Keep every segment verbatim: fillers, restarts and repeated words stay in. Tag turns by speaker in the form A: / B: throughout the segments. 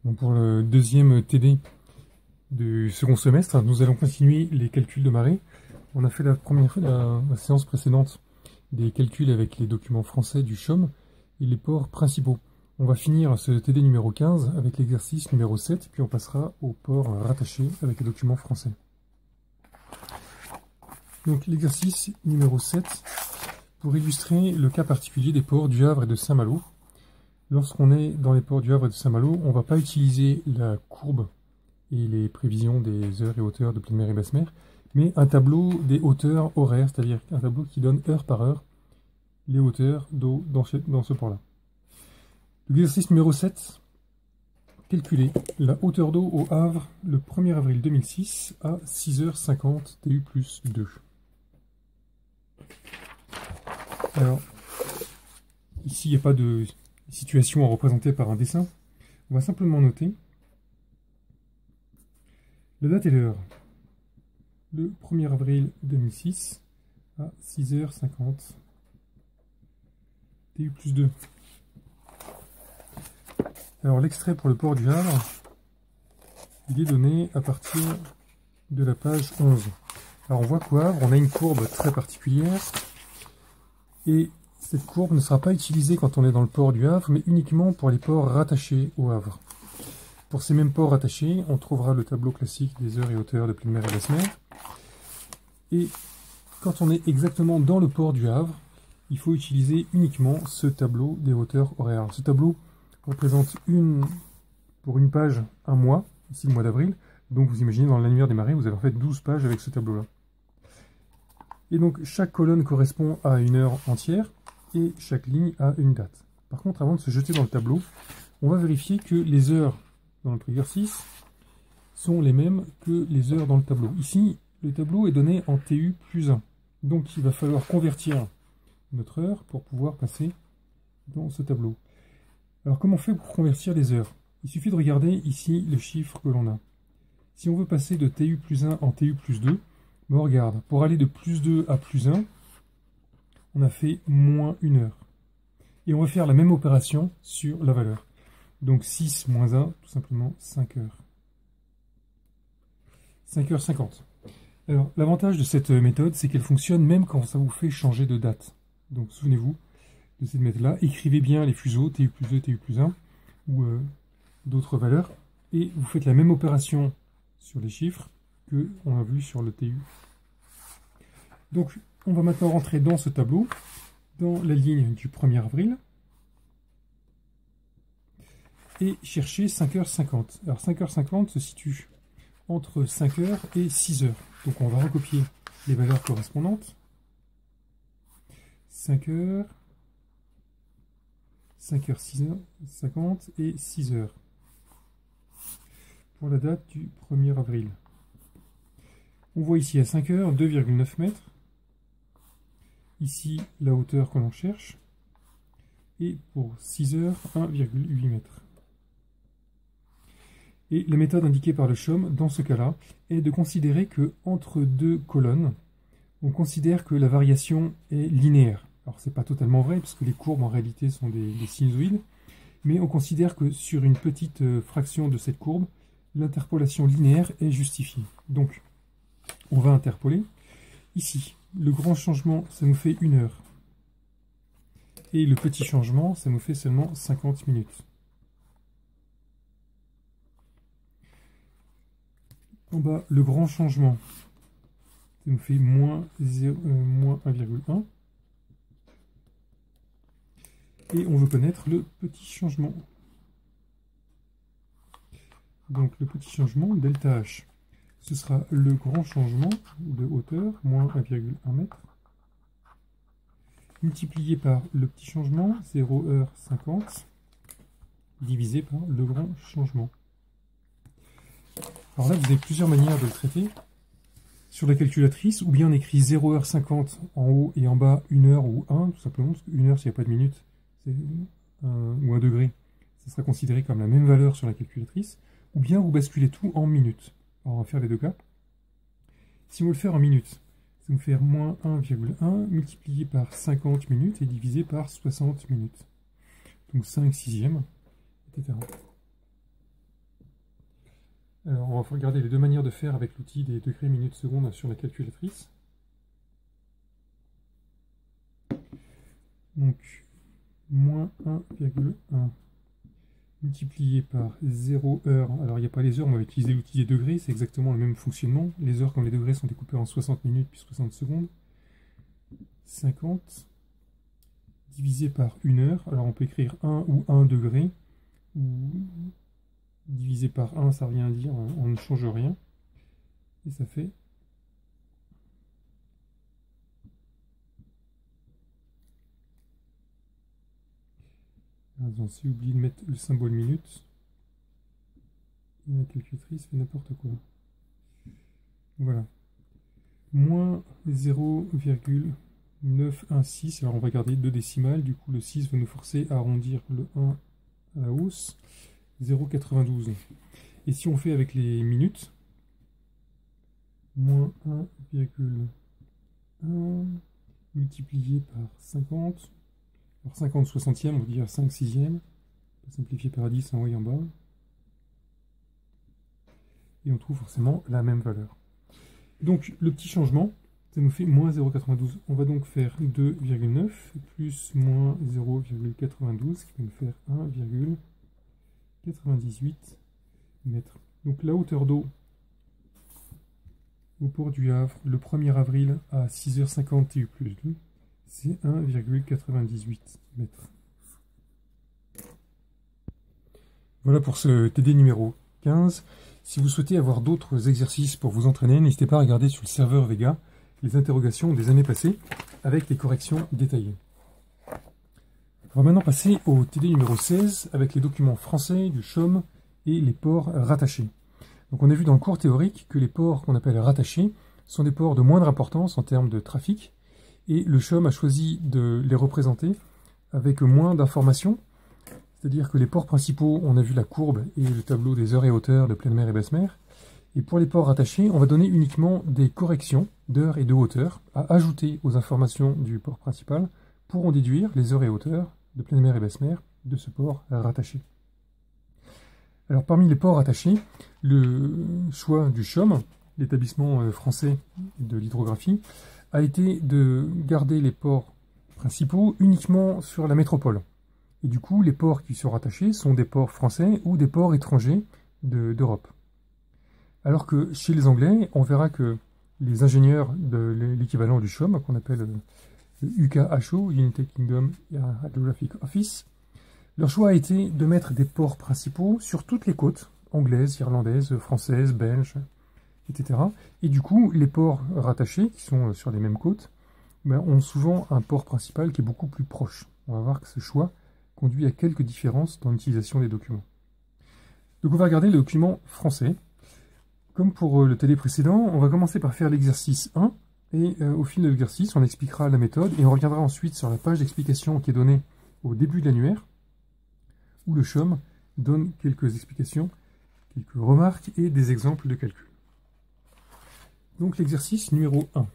A: Donc pour le deuxième T D du second semestre, nous allons continuer les calculs de marée. On a fait la première la, la séance précédente des calculs avec les documents français du CHOM et les ports principaux. On va finir ce T D numéro quinze avec l'exercice numéro sept, puis on passera aux ports rattachés avec les documents français. Donc l'exercice numéro sept, pour illustrer le cas particulier des ports du Havre et de Saint-Malo. Lorsqu'on est dans les ports du Havre et de Saint-Malo, on ne va pas utiliser la courbe et les prévisions des heures et hauteurs de pleine mer et basse mer, mais un tableau des hauteurs horaires, c'est-à-dire un tableau qui donne heure par heure les hauteurs d'eau dans ce, dans ce port-là. L'exercice numéro sept, calculer la hauteur d'eau au Havre le premier avril deux mille six à six heures cinquante T U plus deux. Alors, ici, il n'y a pas de situation à représenter par un dessin. On va simplement noter la date et l'heure. Le premier avril deux mille six à six heures cinquante T U plus deux. Alors l'extrait pour le port du Havre, il est donné à partir de la page onze. Alors on voit qu'au Havre, on a une courbe très particulière, et cette courbe ne sera pas utilisée quand on est dans le port du Havre, mais uniquement pour les ports rattachés au Havre. Pour ces mêmes ports rattachés, on trouvera le tableau classique des heures et hauteurs de pleine mer et basse mer. Et quand on est exactement dans le port du Havre, il faut utiliser uniquement ce tableau des hauteurs horaires. Alors, ce tableau représente une, pour une page un mois, ici le mois d'avril. Donc vous imaginez dans l'annuaire des marées, vous avez en fait douze pages avec ce tableau-là. Et donc chaque colonne correspond à une heure entière et chaque ligne a une date. Par contre, avant de se jeter dans le tableau, on va vérifier que les heures dans notre exercice sont les mêmes que les heures dans le tableau. Ici, le tableau est donné en T U plus un. Donc il va falloir convertir notre heure pour pouvoir passer dans ce tableau. Alors comment on fait pour convertir les heures? Il suffit de regarder ici le chiffre que l'on a. Si on veut passer de T U plus un en T U plus deux, ben on regarde, pour aller de plus deux à plus un, on a fait moins une heure. Et on va faire la même opération sur la valeur. Donc six moins un, tout simplement cinq heures. cinq heures cinquante. Alors l'avantage de cette méthode, c'est qu'elle fonctionne même quand ça vous fait changer de date. Donc souvenez-vous de cette méthode-là, écrivez bien les fuseaux T U plus deux, T U plus un, ou euh, d'autres valeurs, et vous faites la même opération sur les chiffres que on a vu sur le T U. Donc on va maintenant rentrer dans ce tableau, dans la ligne du premier avril, et chercher cinq heures cinquante. Alors cinq heures cinquante se situe entre cinq heures et six heures. Donc on va recopier les valeurs correspondantes. cinq heures, cinq heures cinquante et six heures. Pour la date du premier avril. On voit ici à cinq heures deux virgule neuf mètres. Ici la hauteur que l'on cherche. Et pour six heures, un virgule huit mètres. Et la méthode indiquée par le CHOM, dans ce cas-là, est de considérer que entre deux colonnes, on considère que la variation est linéaire. Alors c'est pas totalement vrai, puisque les courbes en réalité sont des, des sinusoïdes, mais on considère que sur une petite euh, fraction de cette courbe, l'interpolation linéaire est justifiée. Donc, on va interpoler. Ici, le grand changement, ça nous fait une heure. Et le petit changement, ça nous fait seulement cinquante minutes. En bas, le grand changement, ça nous fait moins, zéro, euh, moins un virgule un. Et on veut connaître le petit changement. Donc le petit changement, delta H, ce sera le grand changement de hauteur, moins un virgule un mètre, multiplié par le petit changement, zéro heure cinquante, divisé par le grand changement. Alors là, vous avez plusieurs manières de le traiter. Sur la calculatrice, ou bien on écrit zéro heure cinquante en haut et en bas une heure ou un, tout simplement, parce qu'une heure, s'il n'y a pas de minute, un, ou un degré, ça sera considéré comme la même valeur sur la calculatrice. Ou bien vous basculez tout en minutes. Alors on va faire les deux cas. Si on veut le faire en minutes, ça va nous faire moins un virgule un multiplié par cinquante minutes et divisé par soixante minutes. Donc cinq sixièmes, et cetera. Alors, on va regarder les deux manières de faire avec l'outil des degrés, minutes, secondes sur la calculatrice. Donc, moins un virgule un multiplié par zéro heure. Alors, il n'y a pas les heures, on va utiliser l'outil des degrés, c'est exactement le même fonctionnement. Les heures comme les degrés sont découpées en soixante minutes puis soixante secondes. cinquante divisé par une heure. Alors, on peut écrire un ou un degré, ou divisé par un, ça ne veut rien dire, on ne change rien. Et ça fait on s'est oublié de mettre le symbole minute. Et la calculatrice fait n'importe quoi. Voilà. Moins zéro virgule neuf un six. Alors on va garder deux décimales. Du coup, le six va nous forcer à arrondir le un à la hausse. zéro virgule quatre-vingt-douze. Et si on fait avec les minutes, moins un virgule un multiplié par cinquante. Alors cinquante soixantième, on va dire cinq sixième. On va simplifier par dix en haut et en bas. Et on trouve forcément la même valeur. Donc le petit changement, ça nous fait moins zéro virgule quatre-vingt-douze. On va donc faire deux virgule neuf plus moins zéro virgule quatre-vingt-douze, qui va nous faire un virgule quatre-vingt-dix-huit mètres. Donc la hauteur d'eau au port du Havre, le premier avril à six heures cinquante T U plus deux, c'est un virgule quatre-vingt-dix-huit mètres. Voilà pour ce T D numéro quinze. Si vous souhaitez avoir d'autres exercices pour vous entraîner, n'hésitez pas à regarder sur le serveur Vega les interrogations des années passées avec les corrections détaillées. On va maintenant passer au T D numéro seize avec les documents français du C H O M et les ports rattachés. Donc on a vu dans le cours théorique que les ports qu'on appelle rattachés sont des ports de moindre importance en termes de trafic, et le C H O M a choisi de les représenter avec moins d'informations, c'est-à-dire que les ports principaux, on a vu la courbe et le tableau des heures et hauteurs de pleine mer et basse mer, et pour les ports rattachés, on va donner uniquement des corrections d'heures et de hauteur à ajouter aux informations du port principal pour en déduire les heures et hauteurs de pleine mer et basse mer de ce port rattaché. Alors parmi les ports rattachés, le choix du C H O M, l'établissement français de l'hydrographie, a été de garder les ports principaux uniquement sur la métropole. Et du coup, les ports qui sont rattachés sont des ports français ou des ports étrangers d'Europe. Alors que chez les Anglais, on verra que les ingénieurs de l'équivalent du C H O M, qu'on appelle le U K H O, United Kingdom Hydrographic Office, leur choix a été de mettre des ports principaux sur toutes les côtes, anglaises, irlandaises, françaises, belges, et cetera. Et du coup, les ports rattachés, qui sont sur les mêmes côtes, ben, ont souvent un port principal qui est beaucoup plus proche. On va voir que ce choix conduit à quelques différences dans l'utilisation des documents. Donc on va regarder le document français. Comme pour le T D précédent, on va commencer par faire l'exercice un, et euh, au fil de l'exercice, on expliquera la méthode, et on reviendra ensuite sur la page d'explication qui est donnée au début de l'annuaire, où le C H O M donne quelques explications, quelques remarques et des exemples de calcul. Donc l'exercice numéro un.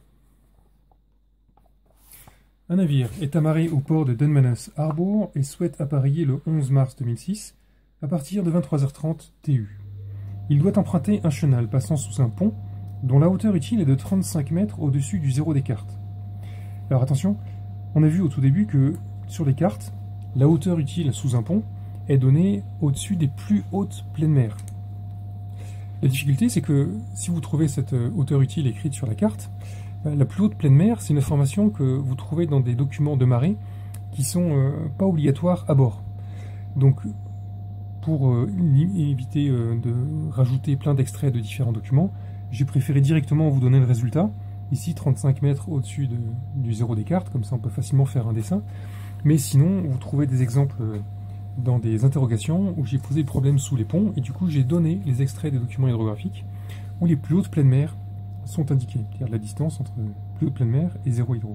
A: Un navire est amarré au port de Dunmanus Harbour et souhaite appareiller le onze mars deux mille six à partir de vingt-trois heures trente T U. Il doit emprunter un chenal passant sous un pont dont la hauteur utile est de trente-cinq mètres au-dessus du zéro des cartes. Alors attention, on a vu au tout début que sur les cartes, la hauteur utile sous un pont est donnée au-dessus des plus hautes pleines mers. La difficulté, c'est que si vous trouvez cette hauteur utile écrite sur la carte, la plus haute pleine mer, c'est une information que vous trouvez dans des documents de marée qui ne sont euh, pas obligatoires à bord. Donc, pour euh, éviter euh, de rajouter plein d'extraits de différents documents, j'ai préféré directement vous donner le résultat. Ici, trente-cinq mètres au-dessus de, du zéro des cartes, comme ça on peut facilement faire un dessin. Mais sinon, vous trouvez des exemples dans des interrogations où j'ai posé le problème sous les ponts, et du coup j'ai donné les extraits des documents hydrographiques où les plus hautes pleines mers sont indiquées, c'est-à-dire la distance entre plus haute pleine mer et zéro hydro.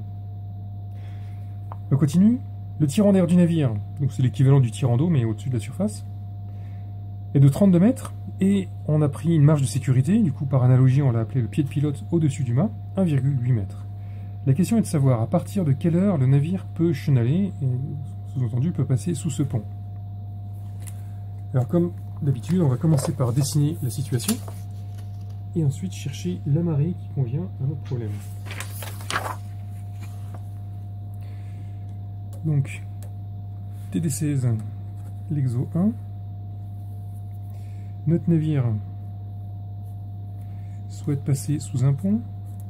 A: On continue. Le tirant d'air du navire, donc c'est l'équivalent du tirant d'eau mais au-dessus de la surface, est de trente-deux mètres, et on a pris une marge de sécurité, du coup par analogie on l'a appelé le pied de pilote au-dessus du mât, un virgule huit mètres. La question est de savoir à partir de quelle heure le navire peut chenaler, et sous-entendu peut passer sous ce pont. Alors comme d'habitude, on va commencer par dessiner la situation et ensuite chercher la marée qui convient à notre problème. Donc, T D seize, l'Exo un. Notre navire souhaite passer sous un pont.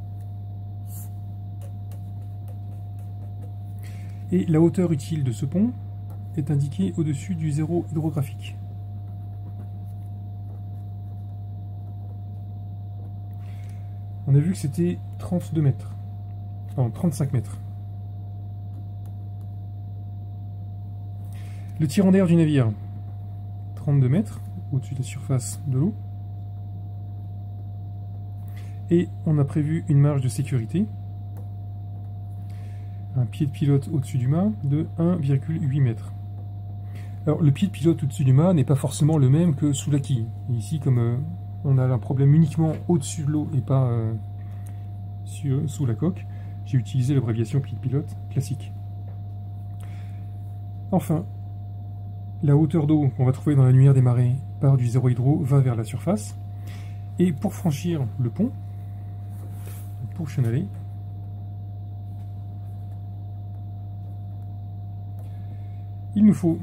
A: Et la hauteur utile de ce pont est indiquée au-dessus du zéro hydrographique. On a vu que c'était trente-deux mètres, pardon, trente-cinq mètres. Le tirant d'air du navire, trente-deux mètres, au-dessus de la surface de l'eau. Et on a prévu une marge de sécurité, un pied de pilote au-dessus du mât de un virgule huit mètres. Alors le pied de pilote au-dessus du mât n'est pas forcément le même que sous la quille. Et ici, comme euh, on a un problème uniquement au-dessus de l'eau et pas euh, sur, sous la coque, j'ai utilisé l'abréviation pied de pilote classique. Enfin, la hauteur d'eau qu'on va trouver dans l'annuaire des marées part du zéro hydro, va vers la surface. Et pour franchir le pont, pour chenaler, il nous faut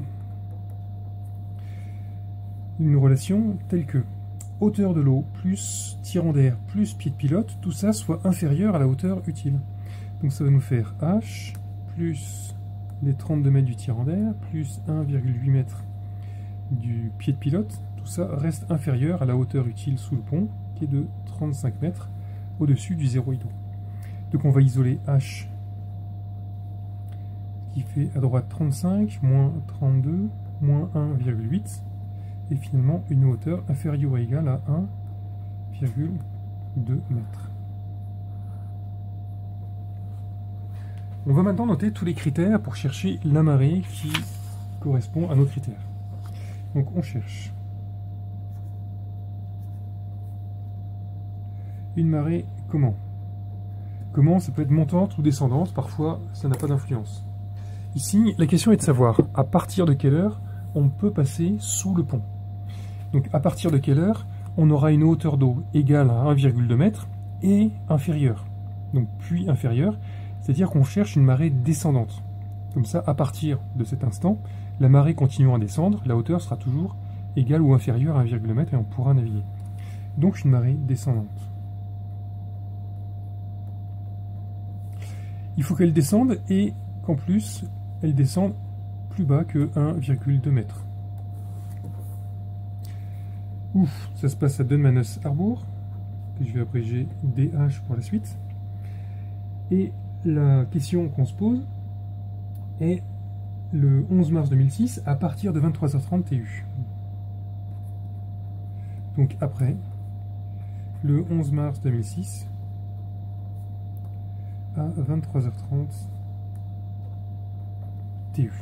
A: une relation telle que hauteur de l'eau plus tirant d'air plus pied de pilote, tout ça soit inférieur à la hauteur utile. Donc ça va nous faire H plus les trente-deux mètres du tirant d'air plus un virgule huit mètres du pied de pilote. Tout ça reste inférieur à la hauteur utile sous le pont qui est de trente-cinq mètres au-dessus du zéro hydro. Donc on va isoler H qui fait à droite trente-cinq, moins trente-deux, moins un virgule huit, et finalement une hauteur inférieure ou égale à un virgule deux mètres. On va maintenant noter tous les critères pour chercher la marée qui correspond à nos critères. Donc on cherche une marée comment? Comment, ça peut être montante ou descendante, parfois ça n'a pas d'influence. Ici, la question est de savoir à partir de quelle heure on peut passer sous le pont. Donc à partir de quelle heure on aura une hauteur d'eau égale à un virgule deux mètres et inférieure. Donc puis inférieure, c'est-à-dire qu'on cherche une marée descendante. Comme ça, à partir de cet instant, la marée continuant à descendre, la hauteur sera toujours égale ou inférieure à un virgule deux mètre et on pourra naviguer. Donc une marée descendante. Il faut qu'elle descende et qu'en plus, elle descende plus bas que un virgule deux mètres. Ouf, ça se passe à Dunmanus Harbour, que je vais abréger D H pour la suite. Et la question qu'on se pose est le onze mars deux mille six à partir de vingt-trois heures trente T U. Donc après, le onze mars deux mille six à vingt-trois heures trente T U.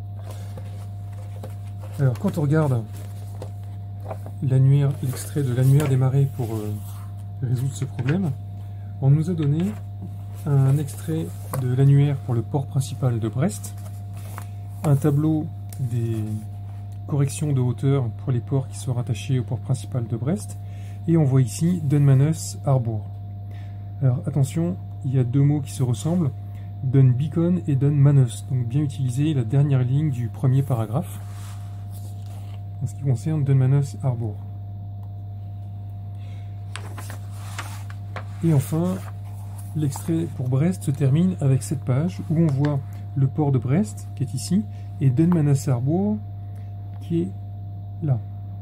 A: Alors quand on regarde l'annuaire, l'extrait de l'annuaire des marées pour euh, résoudre ce problème, on nous a donné un extrait de l'annuaire pour le port principal de Brest, un tableau des corrections de hauteur pour les ports qui sont rattachés au port principal de Brest, et on voit ici Dunmanus Harbour. Alors attention, il y a deux mots qui se ressemblent, Dun Beacon et Dun Manus, donc bien utiliser la dernière ligne du premier paragraphe en ce qui concerne Dunmanus Harbour. Et enfin, l'extrait pour Brest se termine avec cette page où on voit le port de Brest qui est ici et Dunmanus Harbour qui est là.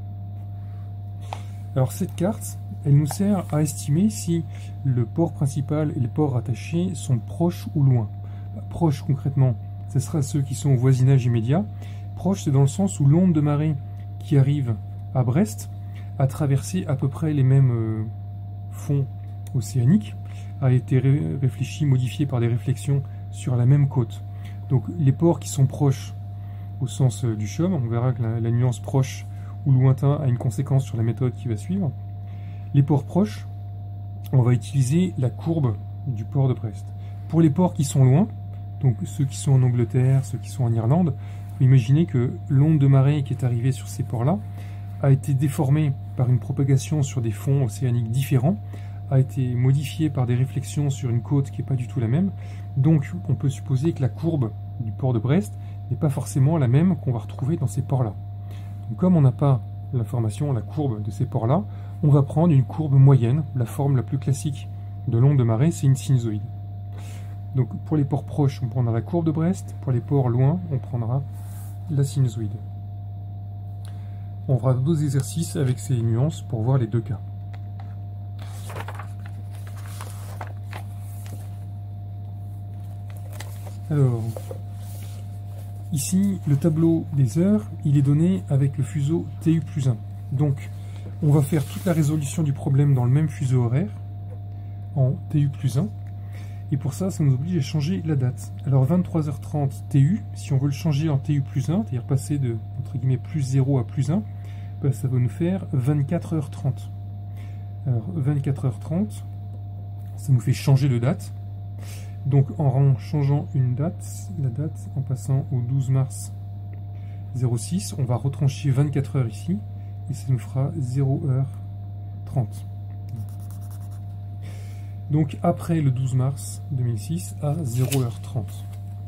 A: Alors cette carte, elle nous sert à estimer si le port principal et les ports rattachés sont proches ou loin. Bah, proches concrètement, ce sera ceux qui sont au voisinage immédiat. Proche, c'est dans le sens où l'onde de marée qui arrive à Brest a traversé à peu près les mêmes euh, fonds océaniques, a été ré réfléchi, modifié par des réflexions sur la même côte. Donc les ports qui sont proches au sens euh, du CHUM, on verra que la, la nuance proche ou lointain a une conséquence sur la méthode qui va suivre. Les ports proches, on va utiliser la courbe du port de Brest. Pour les ports qui sont loin, donc ceux qui sont en Angleterre, ceux qui sont en Irlande, vous imaginez que l'onde de marée qui est arrivée sur ces ports-là a été déformé par une propagation sur des fonds océaniques différents, a été modifié par des réflexions sur une côte qui n'est pas du tout la même. Donc on peut supposer que la courbe du port de Brest n'est pas forcément la même qu'on va retrouver dans ces ports-là. Donc comme on n'a pas l'information, la courbe de ces ports-là, on va prendre une courbe moyenne. La forme la plus classique de l'onde de marée, c'est une sinusoïde. Donc pour les ports proches, on prendra la courbe de Brest. Pour les ports loin, on prendra la sinusoïde. On fera d'autres exercices avec ces nuances pour voir les deux cas. Alors, ici, le tableau des heures, il est donné avec le fuseau T U plus un. Donc, on va faire toute la résolution du problème dans le même fuseau horaire, en T U plus un. Et pour ça, ça nous oblige à changer la date. Alors, vingt-trois heures trente T U, si on veut le changer en T U plus un, c'est-à-dire passer de, entre guillemets, plus zéro à plus un, ben, ça va nous faire vingt-quatre heures trente. Alors, vingt-quatre heures trente, ça nous fait changer de date. Donc en changeant une date, la date en passant au douze mars zéro six, on va retrancher vingt-quatre heures ici, et ça nous fera zéro heure trente. Donc après le douze mars deux mille six à zéro heure trente.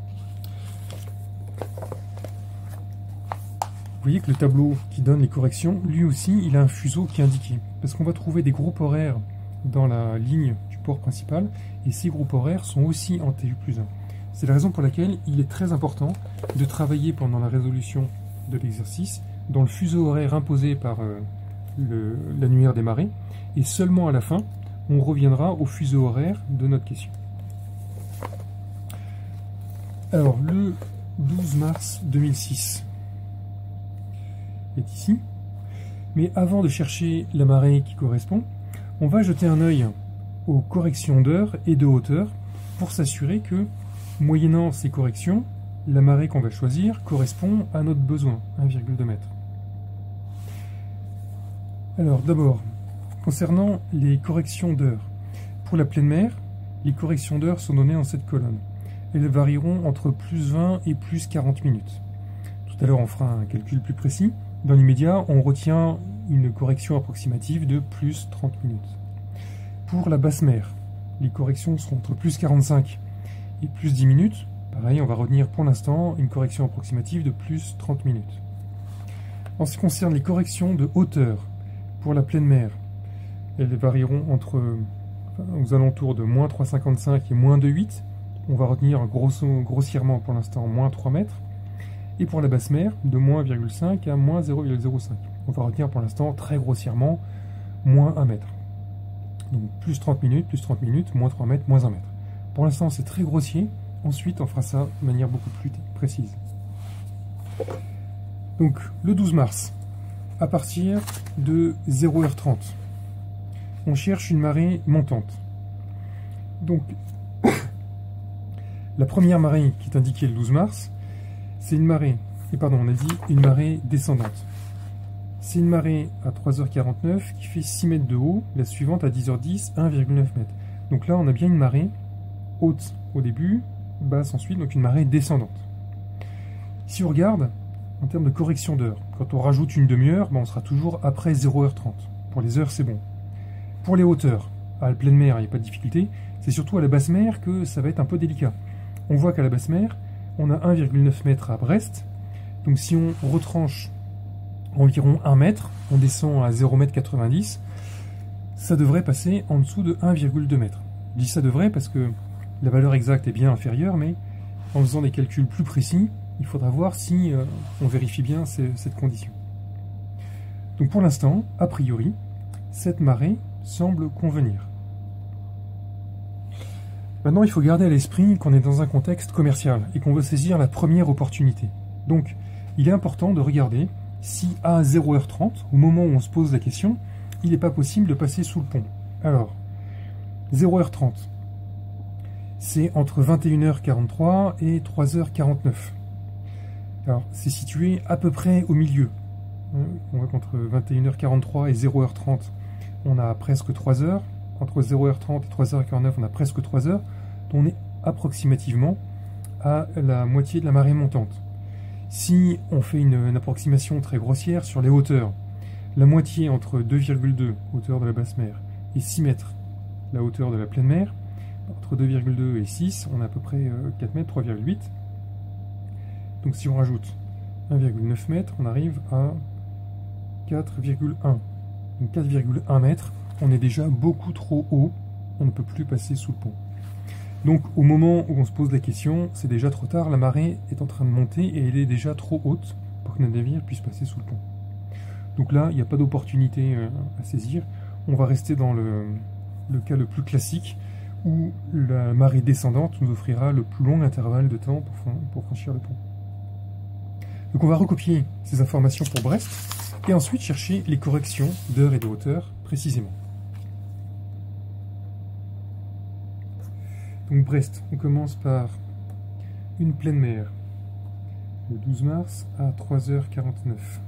A: Vous voyez que le tableau qui donne les corrections, lui aussi, il a un fuseau qui est indiqué. Parce qu'on va trouver des groupes horaires dans la ligne du port principal, et ces groupes horaires sont aussi en T U plus un. C'est la raison pour laquelle il est très important de travailler pendant la résolution de l'exercice dans le fuseau horaire imposé par euh, l'annuaire des marées, et seulement à la fin, on reviendra au fuseau horaire de notre question. Alors, le douze mars deux mille six est ici, mais avant de chercher la marée qui correspond, on va jeter un œil aux corrections d'heure et de hauteur pour s'assurer que, moyennant ces corrections, la marée qu'on va choisir correspond à notre besoin, un virgule deux mètres. Alors d'abord, concernant les corrections d'heure, pour la pleine mer, les corrections d'heure sont données dans cette colonne. Elles varieront entre plus vingt et plus quarante minutes. Tout à l'heure, on fera un calcul plus précis. Dans l'immédiat, on retient une correction approximative de plus trente minutes. Pour la basse mer, les corrections seront entre plus quarante-cinq et plus dix minutes. Pareil, on va retenir pour l'instant une correction approximative de plus trente minutes. En ce qui concerne les corrections de hauteur, pour la pleine mer, elles varieront entre, enfin, aux alentours de moins trois virgule cinquante-cinq et moins deux virgule huit. On va retenir grosso, grossièrement pour l'instant moins trois mètres. Et pour la basse mer, de moins un virgule cinq à moins zéro virgule zéro cinq. On va retenir pour l'instant très grossièrement moins un mètre. Donc plus trente minutes, plus trente minutes, moins trois mètres, moins un mètre. Pour l'instant c'est très grossier, ensuite on fera ça de manière beaucoup plus précise. Donc le douze mars, à partir de zéro heure trente, on cherche une marée montante. Donc la première marée qui est indiquée le douze mars, c'est une marée, et pardon, on a dit une marée descendante. C'est une marée à trois heures quarante-neuf qui fait six mètres de haut, la suivante à dix heures dix, un virgule neuf mètres. Donc là, on a bien une marée haute au début, basse ensuite, donc une marée descendante. Si on regarde, en termes de correction d'heure, quand on rajoute une demi-heure, ben on sera toujours après zéro heure trente. Pour les heures, c'est bon. Pour les hauteurs, à la pleine mer, il n'y a pas de difficulté. C'est surtout à la basse mer que ça va être un peu délicat. On voit qu'à la basse mer, on a un virgule neuf mètres à Brest. Donc si on retranche environ un mètre, on descend à zéro virgule quatre-vingt-dix, ça devrait passer en dessous de un virgule deux mètres. Je dis ça devrait parce que la valeur exacte est bien inférieure, mais en faisant des calculs plus précis, il faudra voir si euh, on vérifie bien ces, cette condition. Donc pour l'instant, a priori, cette marée semble convenir. Maintenant, il faut garder à l'esprit qu'on est dans un contexte commercial et qu'on veut saisir la première opportunité. Donc, il est important de regarder si à zéro heure trente, au moment où on se pose la question, il n'est pas possible de passer sous le pont. Alors, zéro heure trente, c'est entre vingt et une heures quarante-trois et trois heures quarante-neuf. Alors, c'est situé à peu près au milieu. On voit qu'entre vingt et une heures quarante-trois et zéro heure trente, on a presque trois heures. Entre zéro heure trente et trois heures quarante-neuf, on a presque trois heures. Donc on est approximativement à la moitié de la marée montante. Si on fait une, une approximation très grossière sur les hauteurs, la moitié entre deux virgule deux, hauteur de la basse mer, et six mètres, la hauteur de la pleine mer. Entre deux virgule deux et six, on a à peu près quatre mètres, trois virgule huit. Donc si on rajoute un virgule neuf mètres, on arrive à quatre virgule un. Donc quatre virgule un mètres, on est déjà beaucoup trop haut, on ne peut plus passer sous le pont. Donc au moment où on se pose la question, c'est déjà trop tard, la marée est en train de monter et elle est déjà trop haute pour que notre navire puisse passer sous le pont. Donc là, il n'y a pas d'opportunité à saisir, on va rester dans le, le cas le plus classique, où la marée descendante nous offrira le plus long intervalle de temps pour, pour franchir le pont. Donc on va recopier ces informations pour Brest, et ensuite chercher les corrections d'heure et de hauteur précisément. Donc Brest, on commence par une pleine mer, le douze mars à trois heures quarante-neuf.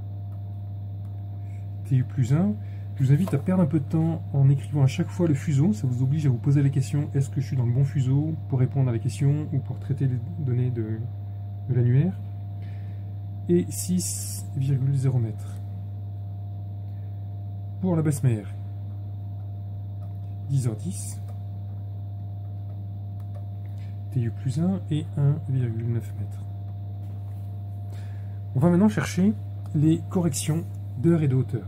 A: T U plus un. Je vous invite à perdre un peu de temps en écrivant à chaque fois le fuseau. Ça vous oblige à vous poser la question, est-ce que je suis dans le bon fuseau pour répondre à la question ou pour traiter les données de, de l'annuaire. Et six virgule zéro mètres. Pour la basse mer, dix heures dix. T U plus un et un virgule neuf mètres. On va maintenant chercher les corrections d'heure et de hauteur.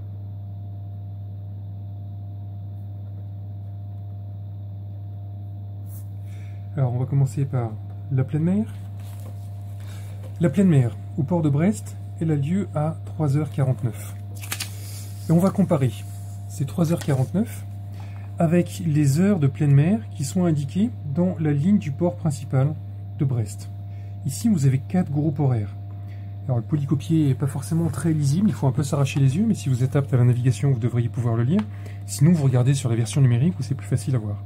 A: Alors on va commencer par la pleine mer. La pleine mer au port de Brest, elle a lieu à trois heures quarante-neuf. Et on va comparer ces trois heures quarante-neuf avec les heures de pleine mer qui sont indiquées dans la ligne du port principal de Brest. Ici vous avez quatre groupes horaires. Alors le polycopier n'est pas forcément très lisible, il faut un peu s'arracher les yeux, mais si vous êtes apte à la navigation, vous devriez pouvoir le lire. Sinon vous regardez sur la version numérique où c'est plus facile à voir.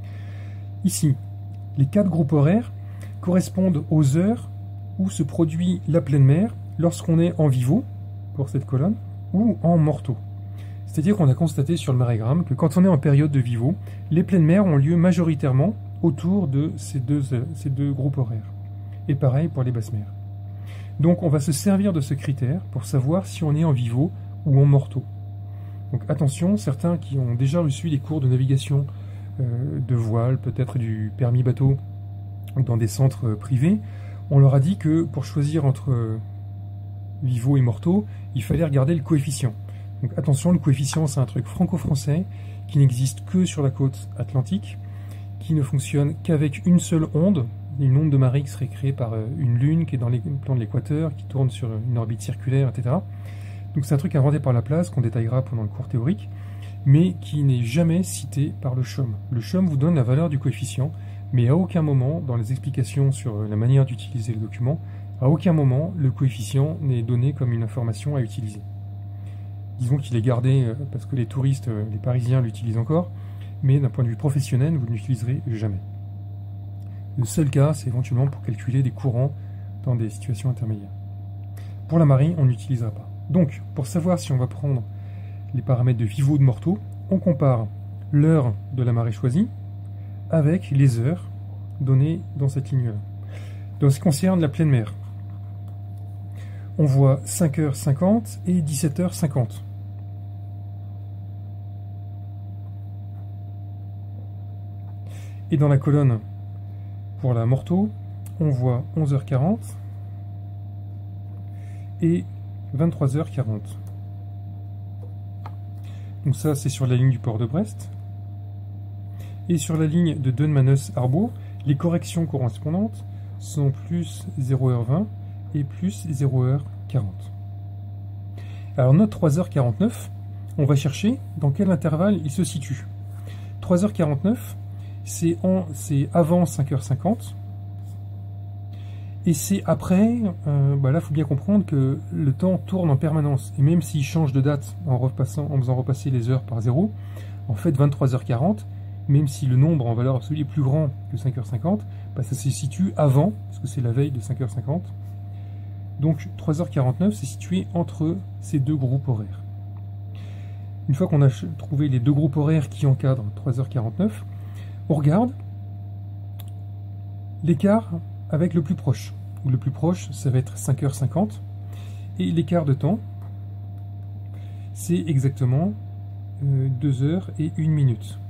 A: Ici, les quatre groupes horaires correspondent aux heures où se produit la pleine mer lorsqu'on est en vivo, pour cette colonne, ou en morto. C'est-à-dire qu'on a constaté sur le marégramme que quand on est en période de vivo, les pleines mers ont lieu majoritairement autour de ces deux, ces deux groupes horaires. Et pareil pour les basses mers. Donc on va se servir de ce critère pour savoir si on est en vivo ou en morto. Donc attention, certains qui ont déjà reçu des cours de navigation euh, de voile, peut-être du permis bateau, dans des centres privés, on leur a dit que pour choisir entre euh, vivo et morto, il fallait regarder le coefficient. Donc attention, le coefficient c'est un truc franco-français qui n'existe que sur la côte atlantique, qui ne fonctionne qu'avec une seule onde, une onde de marée qui serait créée par euh, une lune qui est dans les plans de l'équateur, qui tourne sur une orbite circulaire, et cetera. Donc c'est un truc inventé par Laplace qu'on détaillera pendant le cours théorique, mais qui n'est jamais cité par le CHOM. Le CHOM vous donne la valeur du coefficient, mais à aucun moment, dans les explications sur la manière d'utiliser le document, à aucun moment le coefficient n'est donné comme une information à utiliser. Disons qu'il est gardé parce que les touristes, les Parisiens l'utilisent encore, mais d'un point de vue professionnel, vous ne l'utiliserez jamais. Le seul cas, c'est éventuellement pour calculer des courants dans des situations intermédiaires. Pour la marée, on n'utilisera pas. Donc, pour savoir si on va prendre les paramètres de vivo ou de morto, on compare l'heure de la marée choisie avec les heures données dans cette ligne-là. Dans ce qui concerne la pleine mer, on voit cinq heures cinquante et dix-sept heures cinquante. Et dans la colonne pour la morto, on voit onze heures quarante et vingt-trois heures quarante. Donc ça, c'est sur la ligne du port de Brest. Et sur la ligne de Dunmanus-Arbour, les corrections correspondantes sont plus zéro heure vingt et plus zéro heure quarante. Alors notre trois heures quarante-neuf, on va chercher dans quel intervalle il se situe. trois heures quarante-neuf, c'est avant cinq heures cinquante. Et c'est après, euh, bah là il faut bien comprendre que le temps tourne en permanence. Et même s'il change de date en, repassant, en faisant repasser les heures par zéro, en fait vingt-trois heures quarante, même si le nombre en valeur absolue est plus grand que cinq heures cinquante, bah ça se situe avant, parce que c'est la veille de cinq heures cinquante. Donc trois heures quarante-neuf, c'est situé entre ces deux groupes horaires. Une fois qu'on a trouvé les deux groupes horaires qui encadrent trois heures quarante-neuf, on regarde l'écart avec le plus proche. Le plus proche, ça va être cinq heures cinquante. Et l'écart de temps, c'est exactement euh, deux heures et une minute.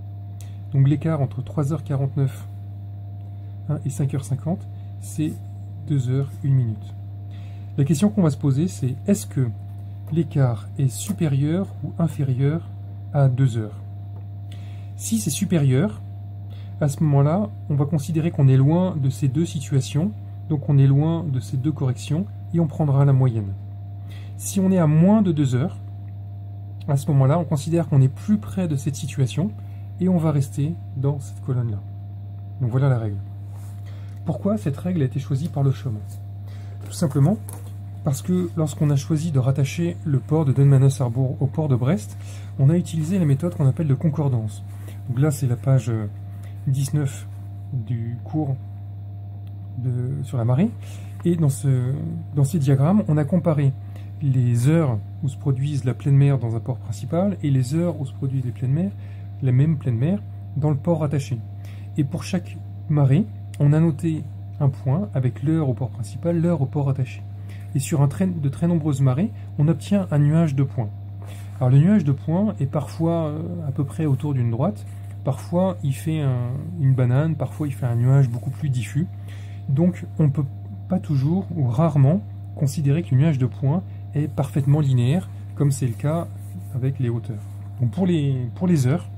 A: Donc l'écart entre trois heures quarante-neuf hein, et cinq heures cinquante, c'est deux heures une minute. La question qu'on va se poser, c'est est-ce que l'écart est supérieur ou inférieur à deux heures? Si c'est supérieur, à ce moment-là, on va considérer qu'on est loin de ces deux situations, donc on est loin de ces deux corrections, et on prendra la moyenne. Si on est à moins de deux heures, à ce moment-là, on considère qu'on est plus près de cette situation, et on va rester dans cette colonne-là. Donc voilà la règle. Pourquoi cette règle a été choisie par le C H O M? Tout simplement parce que lorsqu'on a choisi de rattacher le port de Denmanes-Harbour au port de Brest, on a utilisé la méthode qu'on appelle de concordance. Donc là, c'est la page dix-neuf du cours de, sur la marée. Et dans, ce, dans ces diagrammes, on a comparé les heures où se produisent la pleine mer dans un port principal et les heures où se produisent les pleines mers, la même pleine mer, dans le port rattaché. Et pour chaque marée, on a noté un point avec l'heure au port principal, l'heure au port rattaché. Et sur un trait, de très nombreuses marées, on obtient un nuage de points. Alors le nuage de points est parfois à peu près autour d'une droite, parfois il fait un, une banane, parfois il fait un nuage beaucoup plus diffus. Donc on ne peut pas toujours ou rarement considérer que le nuage de points est parfaitement linéaire, comme c'est le cas avec les hauteurs. Donc pour les, pour les heures,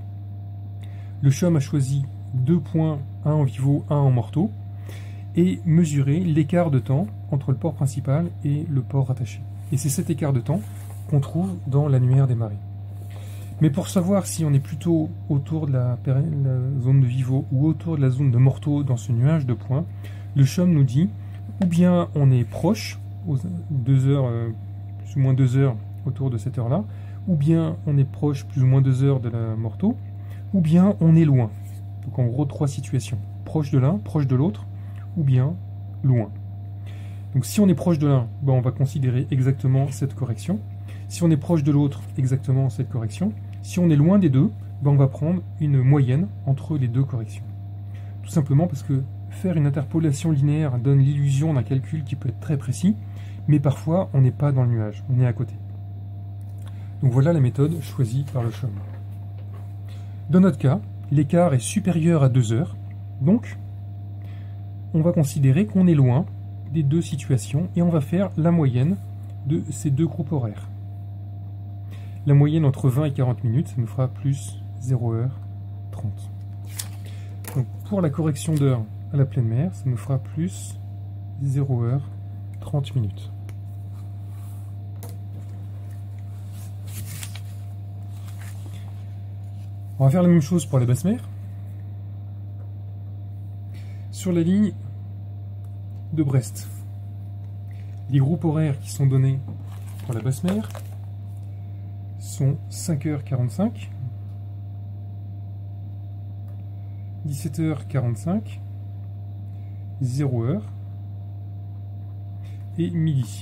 A: le C H O M a choisi deux points, un en vivo, un en morteau, et mesurer l'écart de temps entre le port principal et le port rattaché. Et c'est cet écart de temps qu'on trouve dans l'annuaire des marées. Mais pour savoir si on est plutôt autour de la, la zone de vivo ou autour de la zone de morteau dans ce nuage de points, le C H O M nous dit ou bien on est proche, aux deux heures, euh, plus ou moins deux heures autour de cette heure-là, ou bien on est proche, plus ou moins deux heures de la morteau, ou bien on est loin. Donc en gros, trois situations. Proche de l'un, proche de l'autre, ou bien loin. Donc si on est proche de l'un, ben on va considérer exactement cette correction. Si on est proche de l'autre, exactement cette correction. Si on est loin des deux, ben on va prendre une moyenne entre les deux corrections. Tout simplement parce que faire une interpolation linéaire donne l'illusion d'un calcul qui peut être très précis, mais parfois on n'est pas dans le nuage, on est à côté. Donc voilà la méthode choisie par le C H O M. Dans notre cas, l'écart est supérieur à deux heures, donc on va considérer qu'on est loin des deux situations et on va faire la moyenne de ces deux groupes horaires. La moyenne entre vingt et quarante minutes, ça nous fera plus zéro heure trente. Donc pour la correction d'heure à la pleine mer, ça nous fera plus zéro heure trente minutes. On va faire la même chose pour la basse mer. Sur la ligne de Brest, les groupes horaires qui sont donnés pour la basse mer sont cinq heures quarante-cinq, dix-sept heures quarante-cinq, zéro heure et midi.